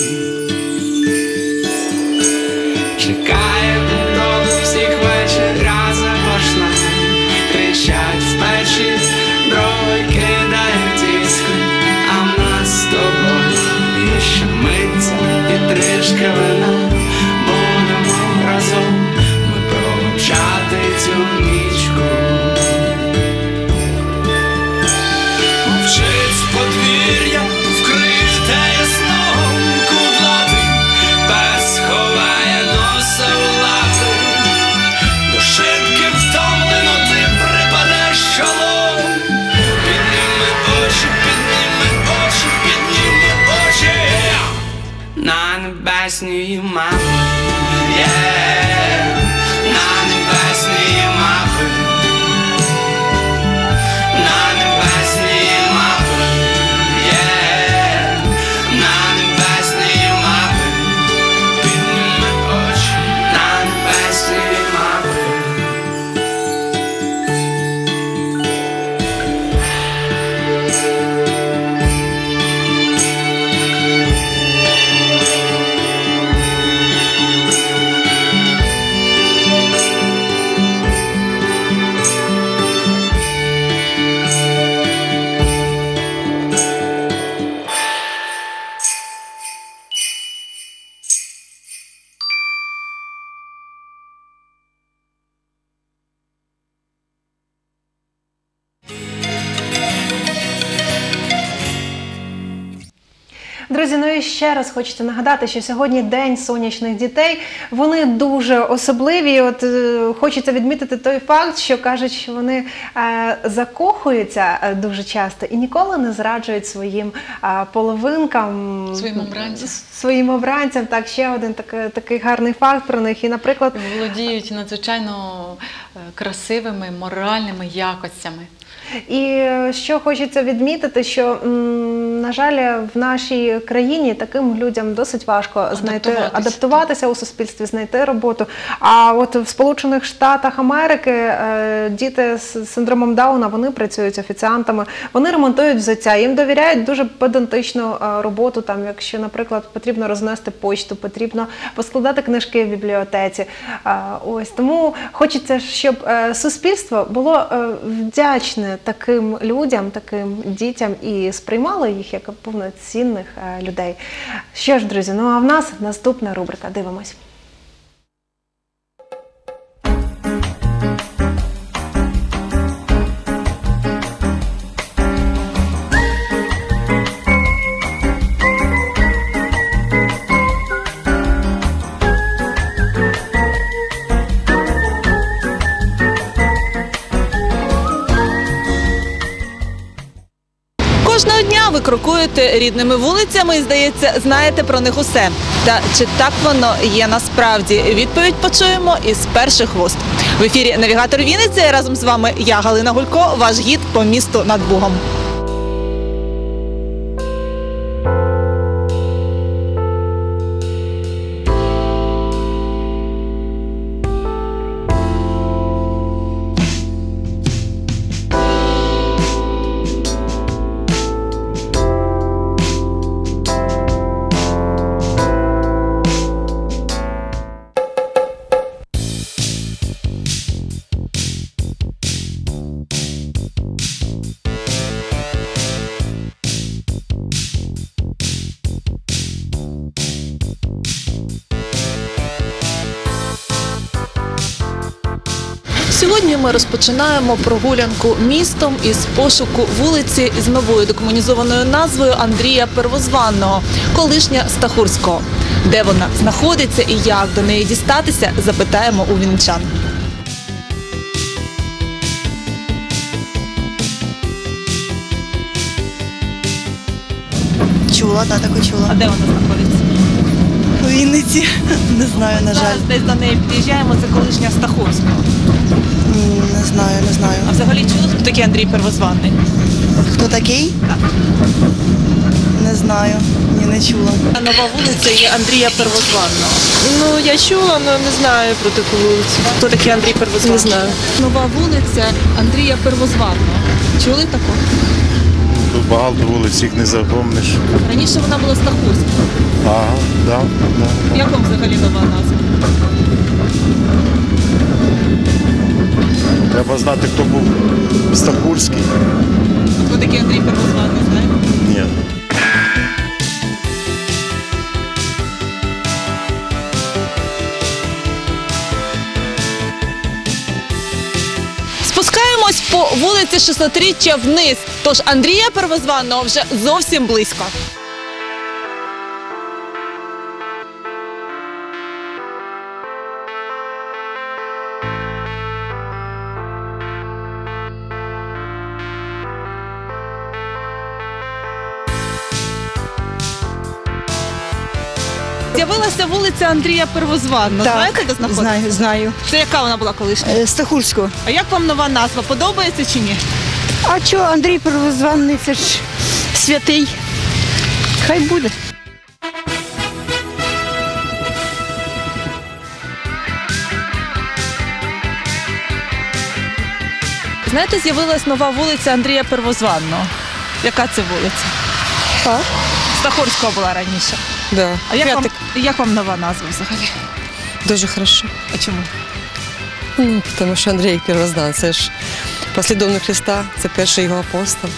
Чекає додому всіх вечеря запашна, тріщать в печі дрова, кидають іскри, а в нас з тобою є ще миться і трішки вина. Будемо разом ми провчати цю нічку. Мовчить подвір'я, вкрите ясном кудлати, пес ховає носа у лапи, до шибки втомлено ти припадеш чолом. Підніми очі, підніми очі, підніми очі на небесній мапі, yeah. На небесній мапі, на небесній мапі, yeah. На небесній мапі, підніми очі на небесній мапі. Друзі, ну і ще раз хочеться нагадати, що сьогодні День сонячних дітей. Вони дуже особливі. От е, хочеться відмітити той факт, що кажуть, що вони е, закохуються е, дуже часто і ніколи не зраджують своїм е, половинкам, Своїм обранцям. Своїм обранцям. Так, ще один такий, такий гарний факт про них. І, наприклад, володіють надзвичайно красивими моральними якостями. І що хочеться відмітити, що, на жаль, в нашій країні таким людям досить важко знайти, адаптуватися, адаптуватися у суспільстві, знайти роботу. А от в Сполучених Штатах Америки діти з синдромом Дауна, вони працюють офіціантами, вони ремонтують взуття, їм довіряють дуже педантичну роботу, там, якщо, наприклад, потрібно рознести почту, потрібно поскладати книжки в бібліотеці. Ось, тому хочеться, щоб суспільство було вдячне таким людям, таким дітям і сприймало їх як повноцінних людей. Що ж, друзі, ну а в нас наступна рубрика. Дивимось. Кожного дня ви крокуєте рідними вулицями і, здається, знаєте про них усе. Та чи так воно є насправді? Відповідь почуємо із перших вуст. В ефірі «Навігатор Вінниці», разом з вами я, Галина Гулько, ваш гід по місту над Бугом. Сьогодні ми розпочинаємо прогулянку містом із пошуку вулиці із новою декомунізованою назвою Андрія Первозванного, колишня Стахурського. Де вона знаходиться і як до неї дістатися, запитаємо у вінничан. Чула, так, таку чула. А де вона знаходиться? У Вінниці. Не знаю, на жаль. Зараз десь до неї під'їжджаємо, це колишня Стахурського. Не знаю, не знаю. А взагалі чули, хто такий Андрій Первозванний? Хто такий? Так. Не знаю, ні, не чула. Нова вулиця є Андрія Первозванного. Ну, я чула, але не знаю про таку вулицю. Хто такий Андрій Первозванний? Не знаю. Нова вулиця Андрія Первозванного. Чули таку? Тут багато вулиць, їх не запомниш. Раніше вона була Стахурська. Ага, так. Да, да. Як вам взагалі нова назва? Треба знати, хто був Стахурський. Хто такий Андрій Первозванний, знаєте? Ні. Спускаємось по вулиці шестисотріччя вниз, тож Андрія Первозванного вже зовсім близько. З'явилася вулиця Андрія Первозванного. Так, знаєте, де знаходиться? Знаю, знаю. Це яка вона була колишня? Е, Стахурського. А як вам нова назва? Подобається чи ні? А що, Андрій Первозванний, це ж святий. Хай буде. Знаєте, з'явилась нова вулиця Андрія Первозванного. Яка це вулиця? А? Стахурського була раніше. Да. А як вам, як вам нова назва взагалі? Дуже хорошо. А чому? Ну, тому що Андрій Первозванний, це ж послідовник Христа, це перший його апостол.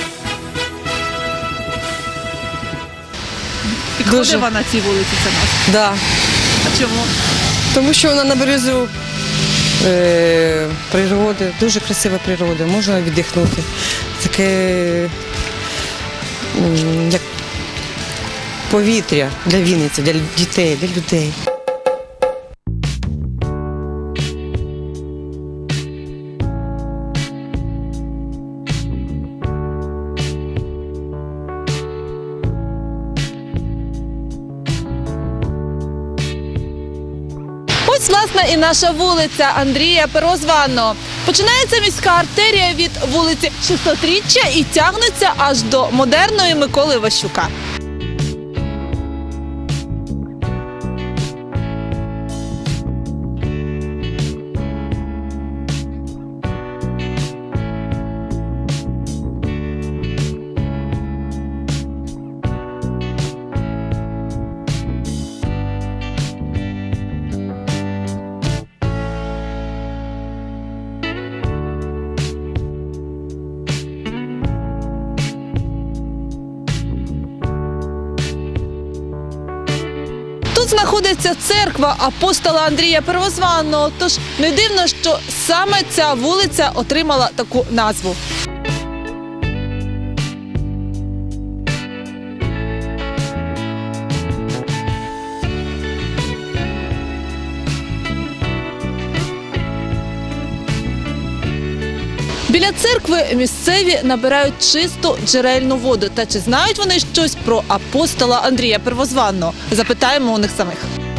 Підходила Дуже. на цій вулиці ця назва? Да. А чому? Тому що вона на березу е, природи, дуже красива природа, можна віддихнути. Таке, м, як повітря для Вінниці, для дітей, для людей. Ось, власне, і наша вулиця Андрія Первозванного. Починається міська артерія від вулиці шестисотріччя і тягнеться аж до модерної Миколи Ващука. Тут знаходиться церква апостола Андрія Первозванного, тож не дивно, що саме ця вулиця отримала таку назву. Біля церкви місцеві набирають чисту джерельну воду. Та чи знають вони щось про апостола Андрія Первозванного? Запитаємо у них самих.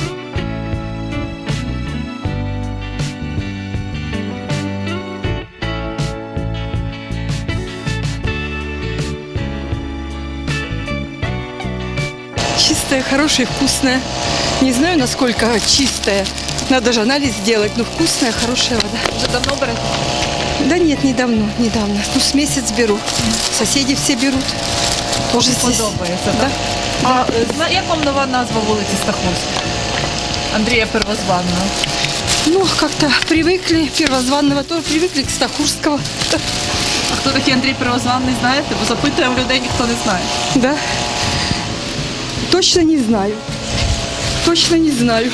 Чистая, хорошая, вкусная. Не знаю, насколько чистая. Надо же анализ сделать, но вкусная, хорошая вода. Вже давно берете? Да нет, недавно, недавно. Ну, с месяц беру. Соседи все берут. Тоже здесь. Подобається, так? А зна- як вам нова назва вулиці Стахурської? Андрія Первозванного. Ну, как-то привыкли, Первозванного, тоже привыкли к Стахурского. А хто такий Андрій Первозванний, знаєте? Бо запитуємо людей, ніхто не знає. Да. Точно не знаю. Точно не знаю.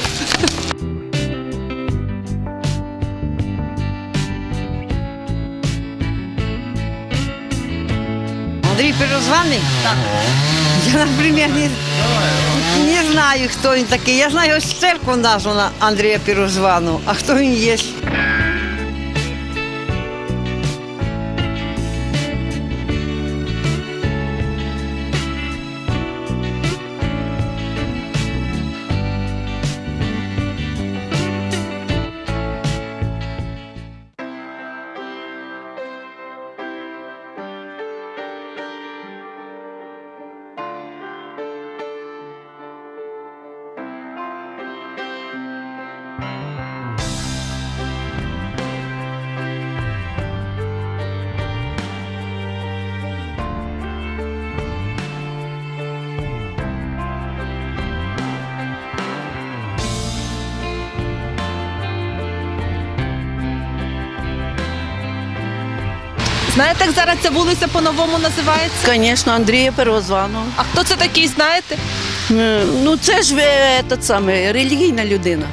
Андрей Первозванный? Так. Я, например, не, не знаю, кто он такой. Я знаю, церковь названа Андрея Первозванного. А кто он есть? Знаєте, як зараз ця вулиця по-новому називається? Звісно, Андрія Первозванного. А хто це такий, знаєте? Е, Ну, це ж е, та саме, релігійна людина.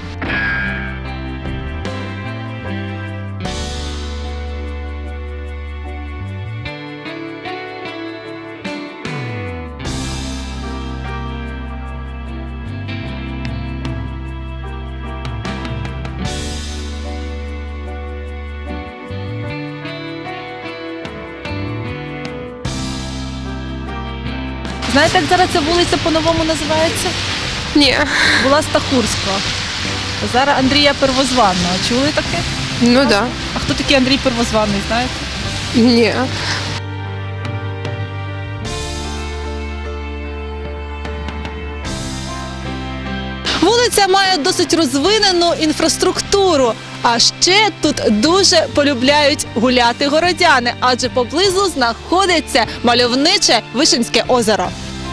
Знаєте, як зараз ця вулиця по-новому називається? Ні. Була Стахурська. Зараз Андрія Первозванного. Чули таке? Ну так. Да. А хто такий Андрій Первозванний, знаєте? Ні. Вулиця має досить розвинену інфраструктуру. А ще тут дуже полюбляють гуляти городяни, адже поблизу знаходиться мальовниче Вишенське озеро.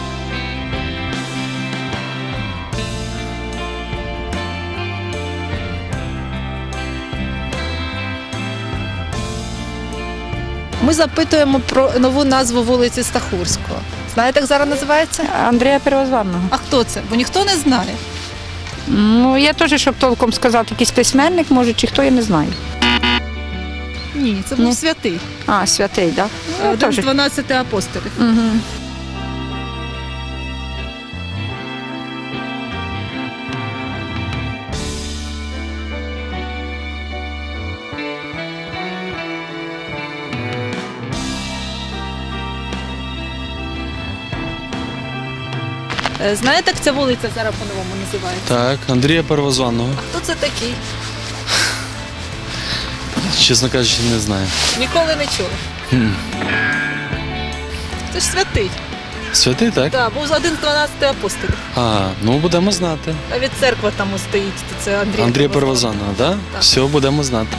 Ми запитуємо про нову назву вулиці Стахурського. Знаєте, як зараз називається? Андрія Первозванного. А хто це? Бо ніхто не знає. Ну, я теж, щоб толком сказати, якийсь письменник, може, чи хто, я не знаю. Ні, це був Ні. святий. А, святий, так? Один з дванадцяти апостолів. Угу. Е, Знаєте, як ця вулиця зараз по-новому називається? Так, Андрія Первозванного. Хто це такий? Чесно кажучи, не знаю. Ніколи не чули. Хм. Це ж святий. Святий, так? Так, був один з дванадцяти апостолів. А, ну будемо знати. Навіть церква там стоїть, то це Андрій. Андрія Первозванного, так? Так. Все, будемо знати.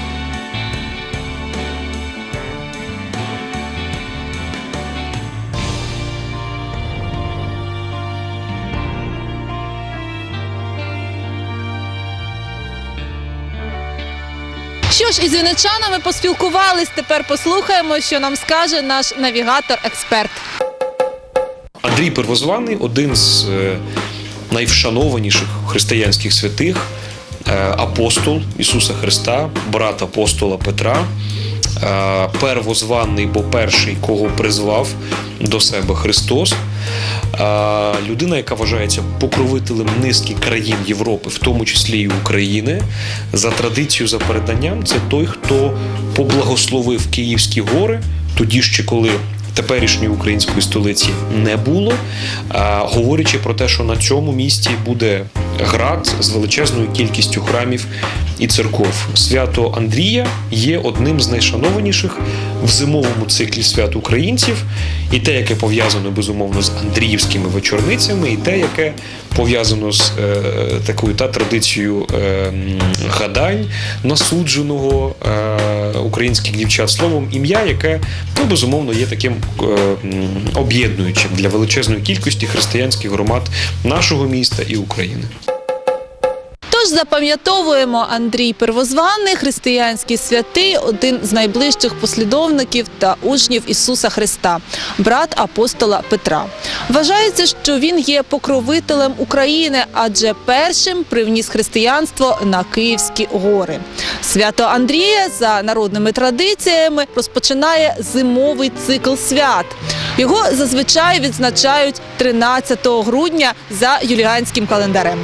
Що ж, із вінничанами поспілкувались, тепер послухаємо, що нам скаже наш навігатор-експерт. Андрій Первозваний – один з е, найвшанованіших християнських святих, е, апостол Ісуса Христа, брат апостола Петра, е, первозваний, бо перший, кого призвав до себе Христос. Е, людина, яка вважається покровителем низки країн Європи, в тому числі і України. За традицією, за переданням, це той, хто поблагословив Київські гори, тоді ще коли теперішньої української столиці не було, говорячи про те, що на цьому місці буде град з величезною кількістю храмів і церков. Свято Андрія є одним з найшанованіших в зимовому циклі свят українців, і те, яке пов'язано, безумовно, з андріївськими вечорницями, і те, яке пов'язано з е, такою та традицією е, гадань насудженого е, українських дівчат словом ім'я, яке, ну, безумовно, є таким е, об'єднуючим для величезної кількості християнських громад нашого міста і України. Тож запам'ятовуємо, Андрій Первозваний, християнський святий, один з найближчих послідовників та учнів Ісуса Христа, брат апостола Петра. Вважається, що він є покровителем України, адже першим привніс християнство на Київські гори. Свято Андрія, за народними традиціями, розпочинає зимовий цикл свят. Його зазвичай відзначають тринадцятого грудня за юліанським календарем.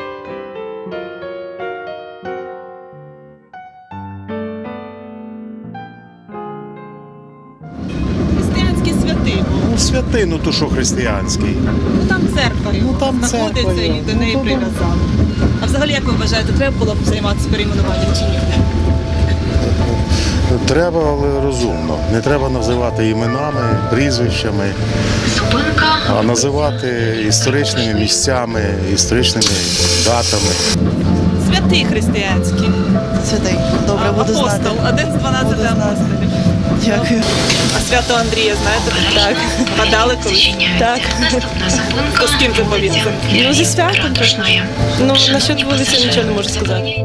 Ну, святий, ну то що християнський. Ну там церква його Ну, там знаходиться церква і його. до неї Ну, то прив'язали. А взагалі, як ви вважаєте, треба було б займатися перейменуванням чи ні? Треба, але розумно. Не треба називати іменами, прізвищами, а називати історичними місцями, історичними датами. Святий християнський. Святий. Добре, А, буду знати. апостол, один з дванадцяти апостолів. Дякую. А свято Андрія, знаєте? Так. Гадали колись? Так. То з ким це пов'язано? Ну, зі святом. Ну, насчет вулиці нічого не можу сказати.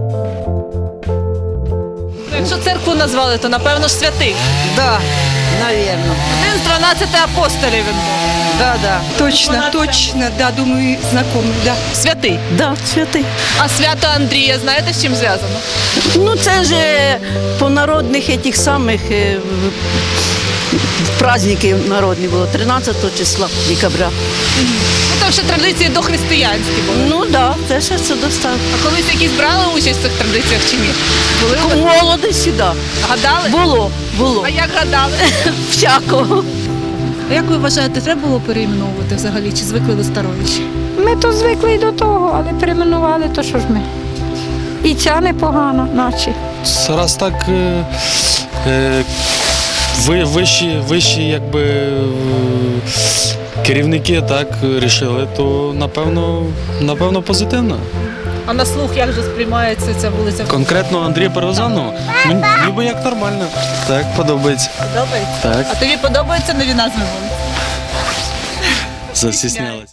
Якщо церкву назвали, то напевно ж святий. Да, навірно. Один з дванадцяти апостолів він був. Да, да. Точно, точно, да, думаю, знакомый, да. Святий. Да, святий. А свято Андрія, знаєте, з чим зв'язано? Ну, це ж е, по народних этих самих е, в- праздники народні було, тринадцятого числа декабря. Ну, там ще традиції дохристиянські були. Ну, да, це ще це достатньо. А колись якісь брали участь в цих традиціях чи ні? Були у вас? Молоді сюди. Гадали? Було, було. А як гадали? Всякого. А як ви вважаєте, треба було перейменовувати взагалі, чи звикли до старої? Ми то звикли й до того, але перейменували, то що ж ми? І ця непогано, наче. Раз так е, е, ви, вищі, вищі якби, е, керівники так рішили, то напевно, напевно позитивно. А на слух як же сприймається ця вулиця? Конкретно Андрія Первозваного, ну, ніби як нормально. Так, подобається. Подобається? Так. А тобі подобаються нові назви вулиць? Застіснялась.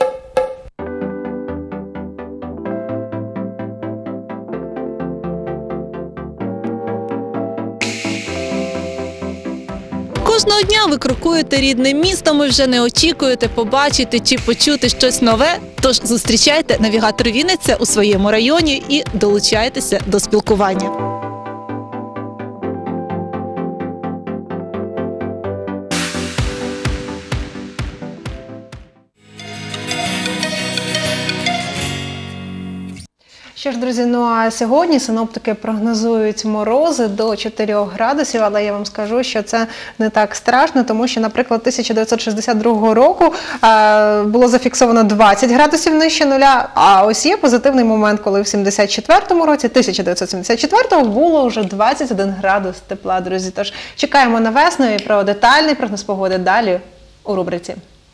Кожного дня ви крокуєте рідним містом і вже не очікуєте побачити чи почути щось нове. Тож зустрічайте навігатор Вінниця у своєму районі і долучайтеся до спілкування. Що ж, друзі, ну а сьогодні синоптики прогнозують морози до чотирьох градусів, але я вам скажу, що це не так страшно, тому що, наприклад, тисяча дев'ятсот шістдесят другого року е, було зафіксовано двадцять градусів нижче нуля, а ось є позитивний момент, коли в сімдесят четвертому році, тисяча дев'ятсот сімдесят четвертого, було вже двадцять один градус тепла, друзі. Тож чекаємо на весну і про детальний прогноз погоди далі у рубриці.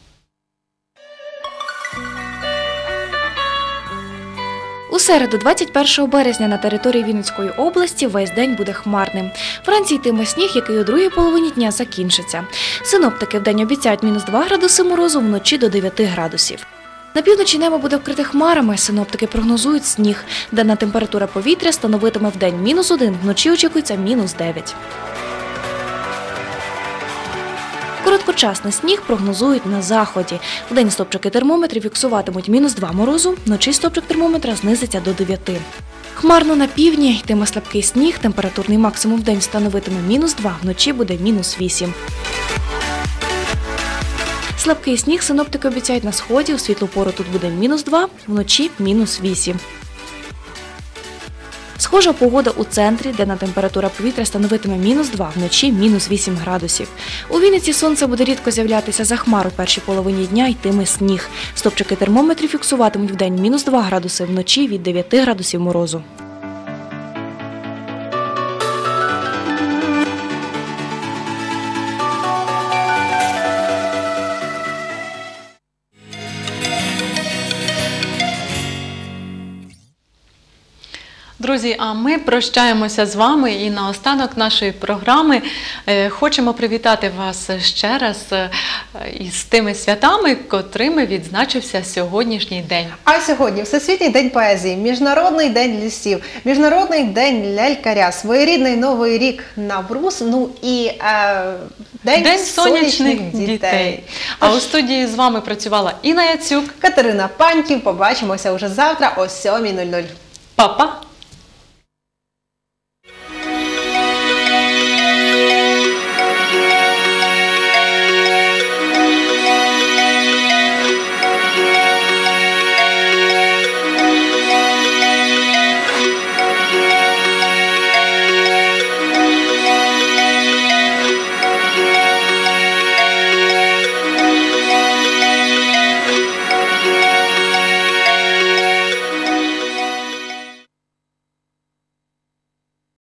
У середу, двадцять першого березня, на території Вінницької області весь день буде хмарним. Вранці йтиме сніг, який у другій половині дня закінчиться. Синоптики вдень обіцяють мінус два градуси морозу, вночі до дев'яти градусів. На півночі небо буде вкрите хмарами, синоптики прогнозують сніг. Денна температура повітря становитиме вдень мінус один, вночі очікується мінус дев'ять. Короткочасний сніг прогнозують на заході. Вдень стопчики термометрів фіксуватимуть мінус два морозу, вночі стопчик термометра знизиться до дев'яти. Хмарно на півдні йтиме слабкий сніг, температурний максимум вдень становитиме мінус два, вночі буде мінус вісім. Слабкий сніг синоптики обіцяють на сході, у світлу пору тут буде мінус два, вночі мінус вісім. Схожа погода у центрі, де на температура повітря становитиме мінус два, вночі мінус вісім градусів. У Вінниці сонце буде рідко з'являтися за хмар, у першій половині дня йтиме сніг. Стопчики термометрів фіксуватимуть вдень мінус два градуси, вночі від дев'яти градусів морозу. Друзі, а ми прощаємося з вами і наостанок нашої програми е, хочемо привітати вас ще раз е, із тими святами, котрими відзначився сьогоднішній день. А сьогодні Всесвітній день поезії, Міжнародний день лісів, Міжнародний день лялькаря, своєрідний Новий рік Навруз, ну і е, День, День сонячних, сонячних дітей. дітей. А у студії з вами працювала Інна Яцюк, Катерина Паньків. Побачимося уже завтра о сьомій нуль нуль. Па-па!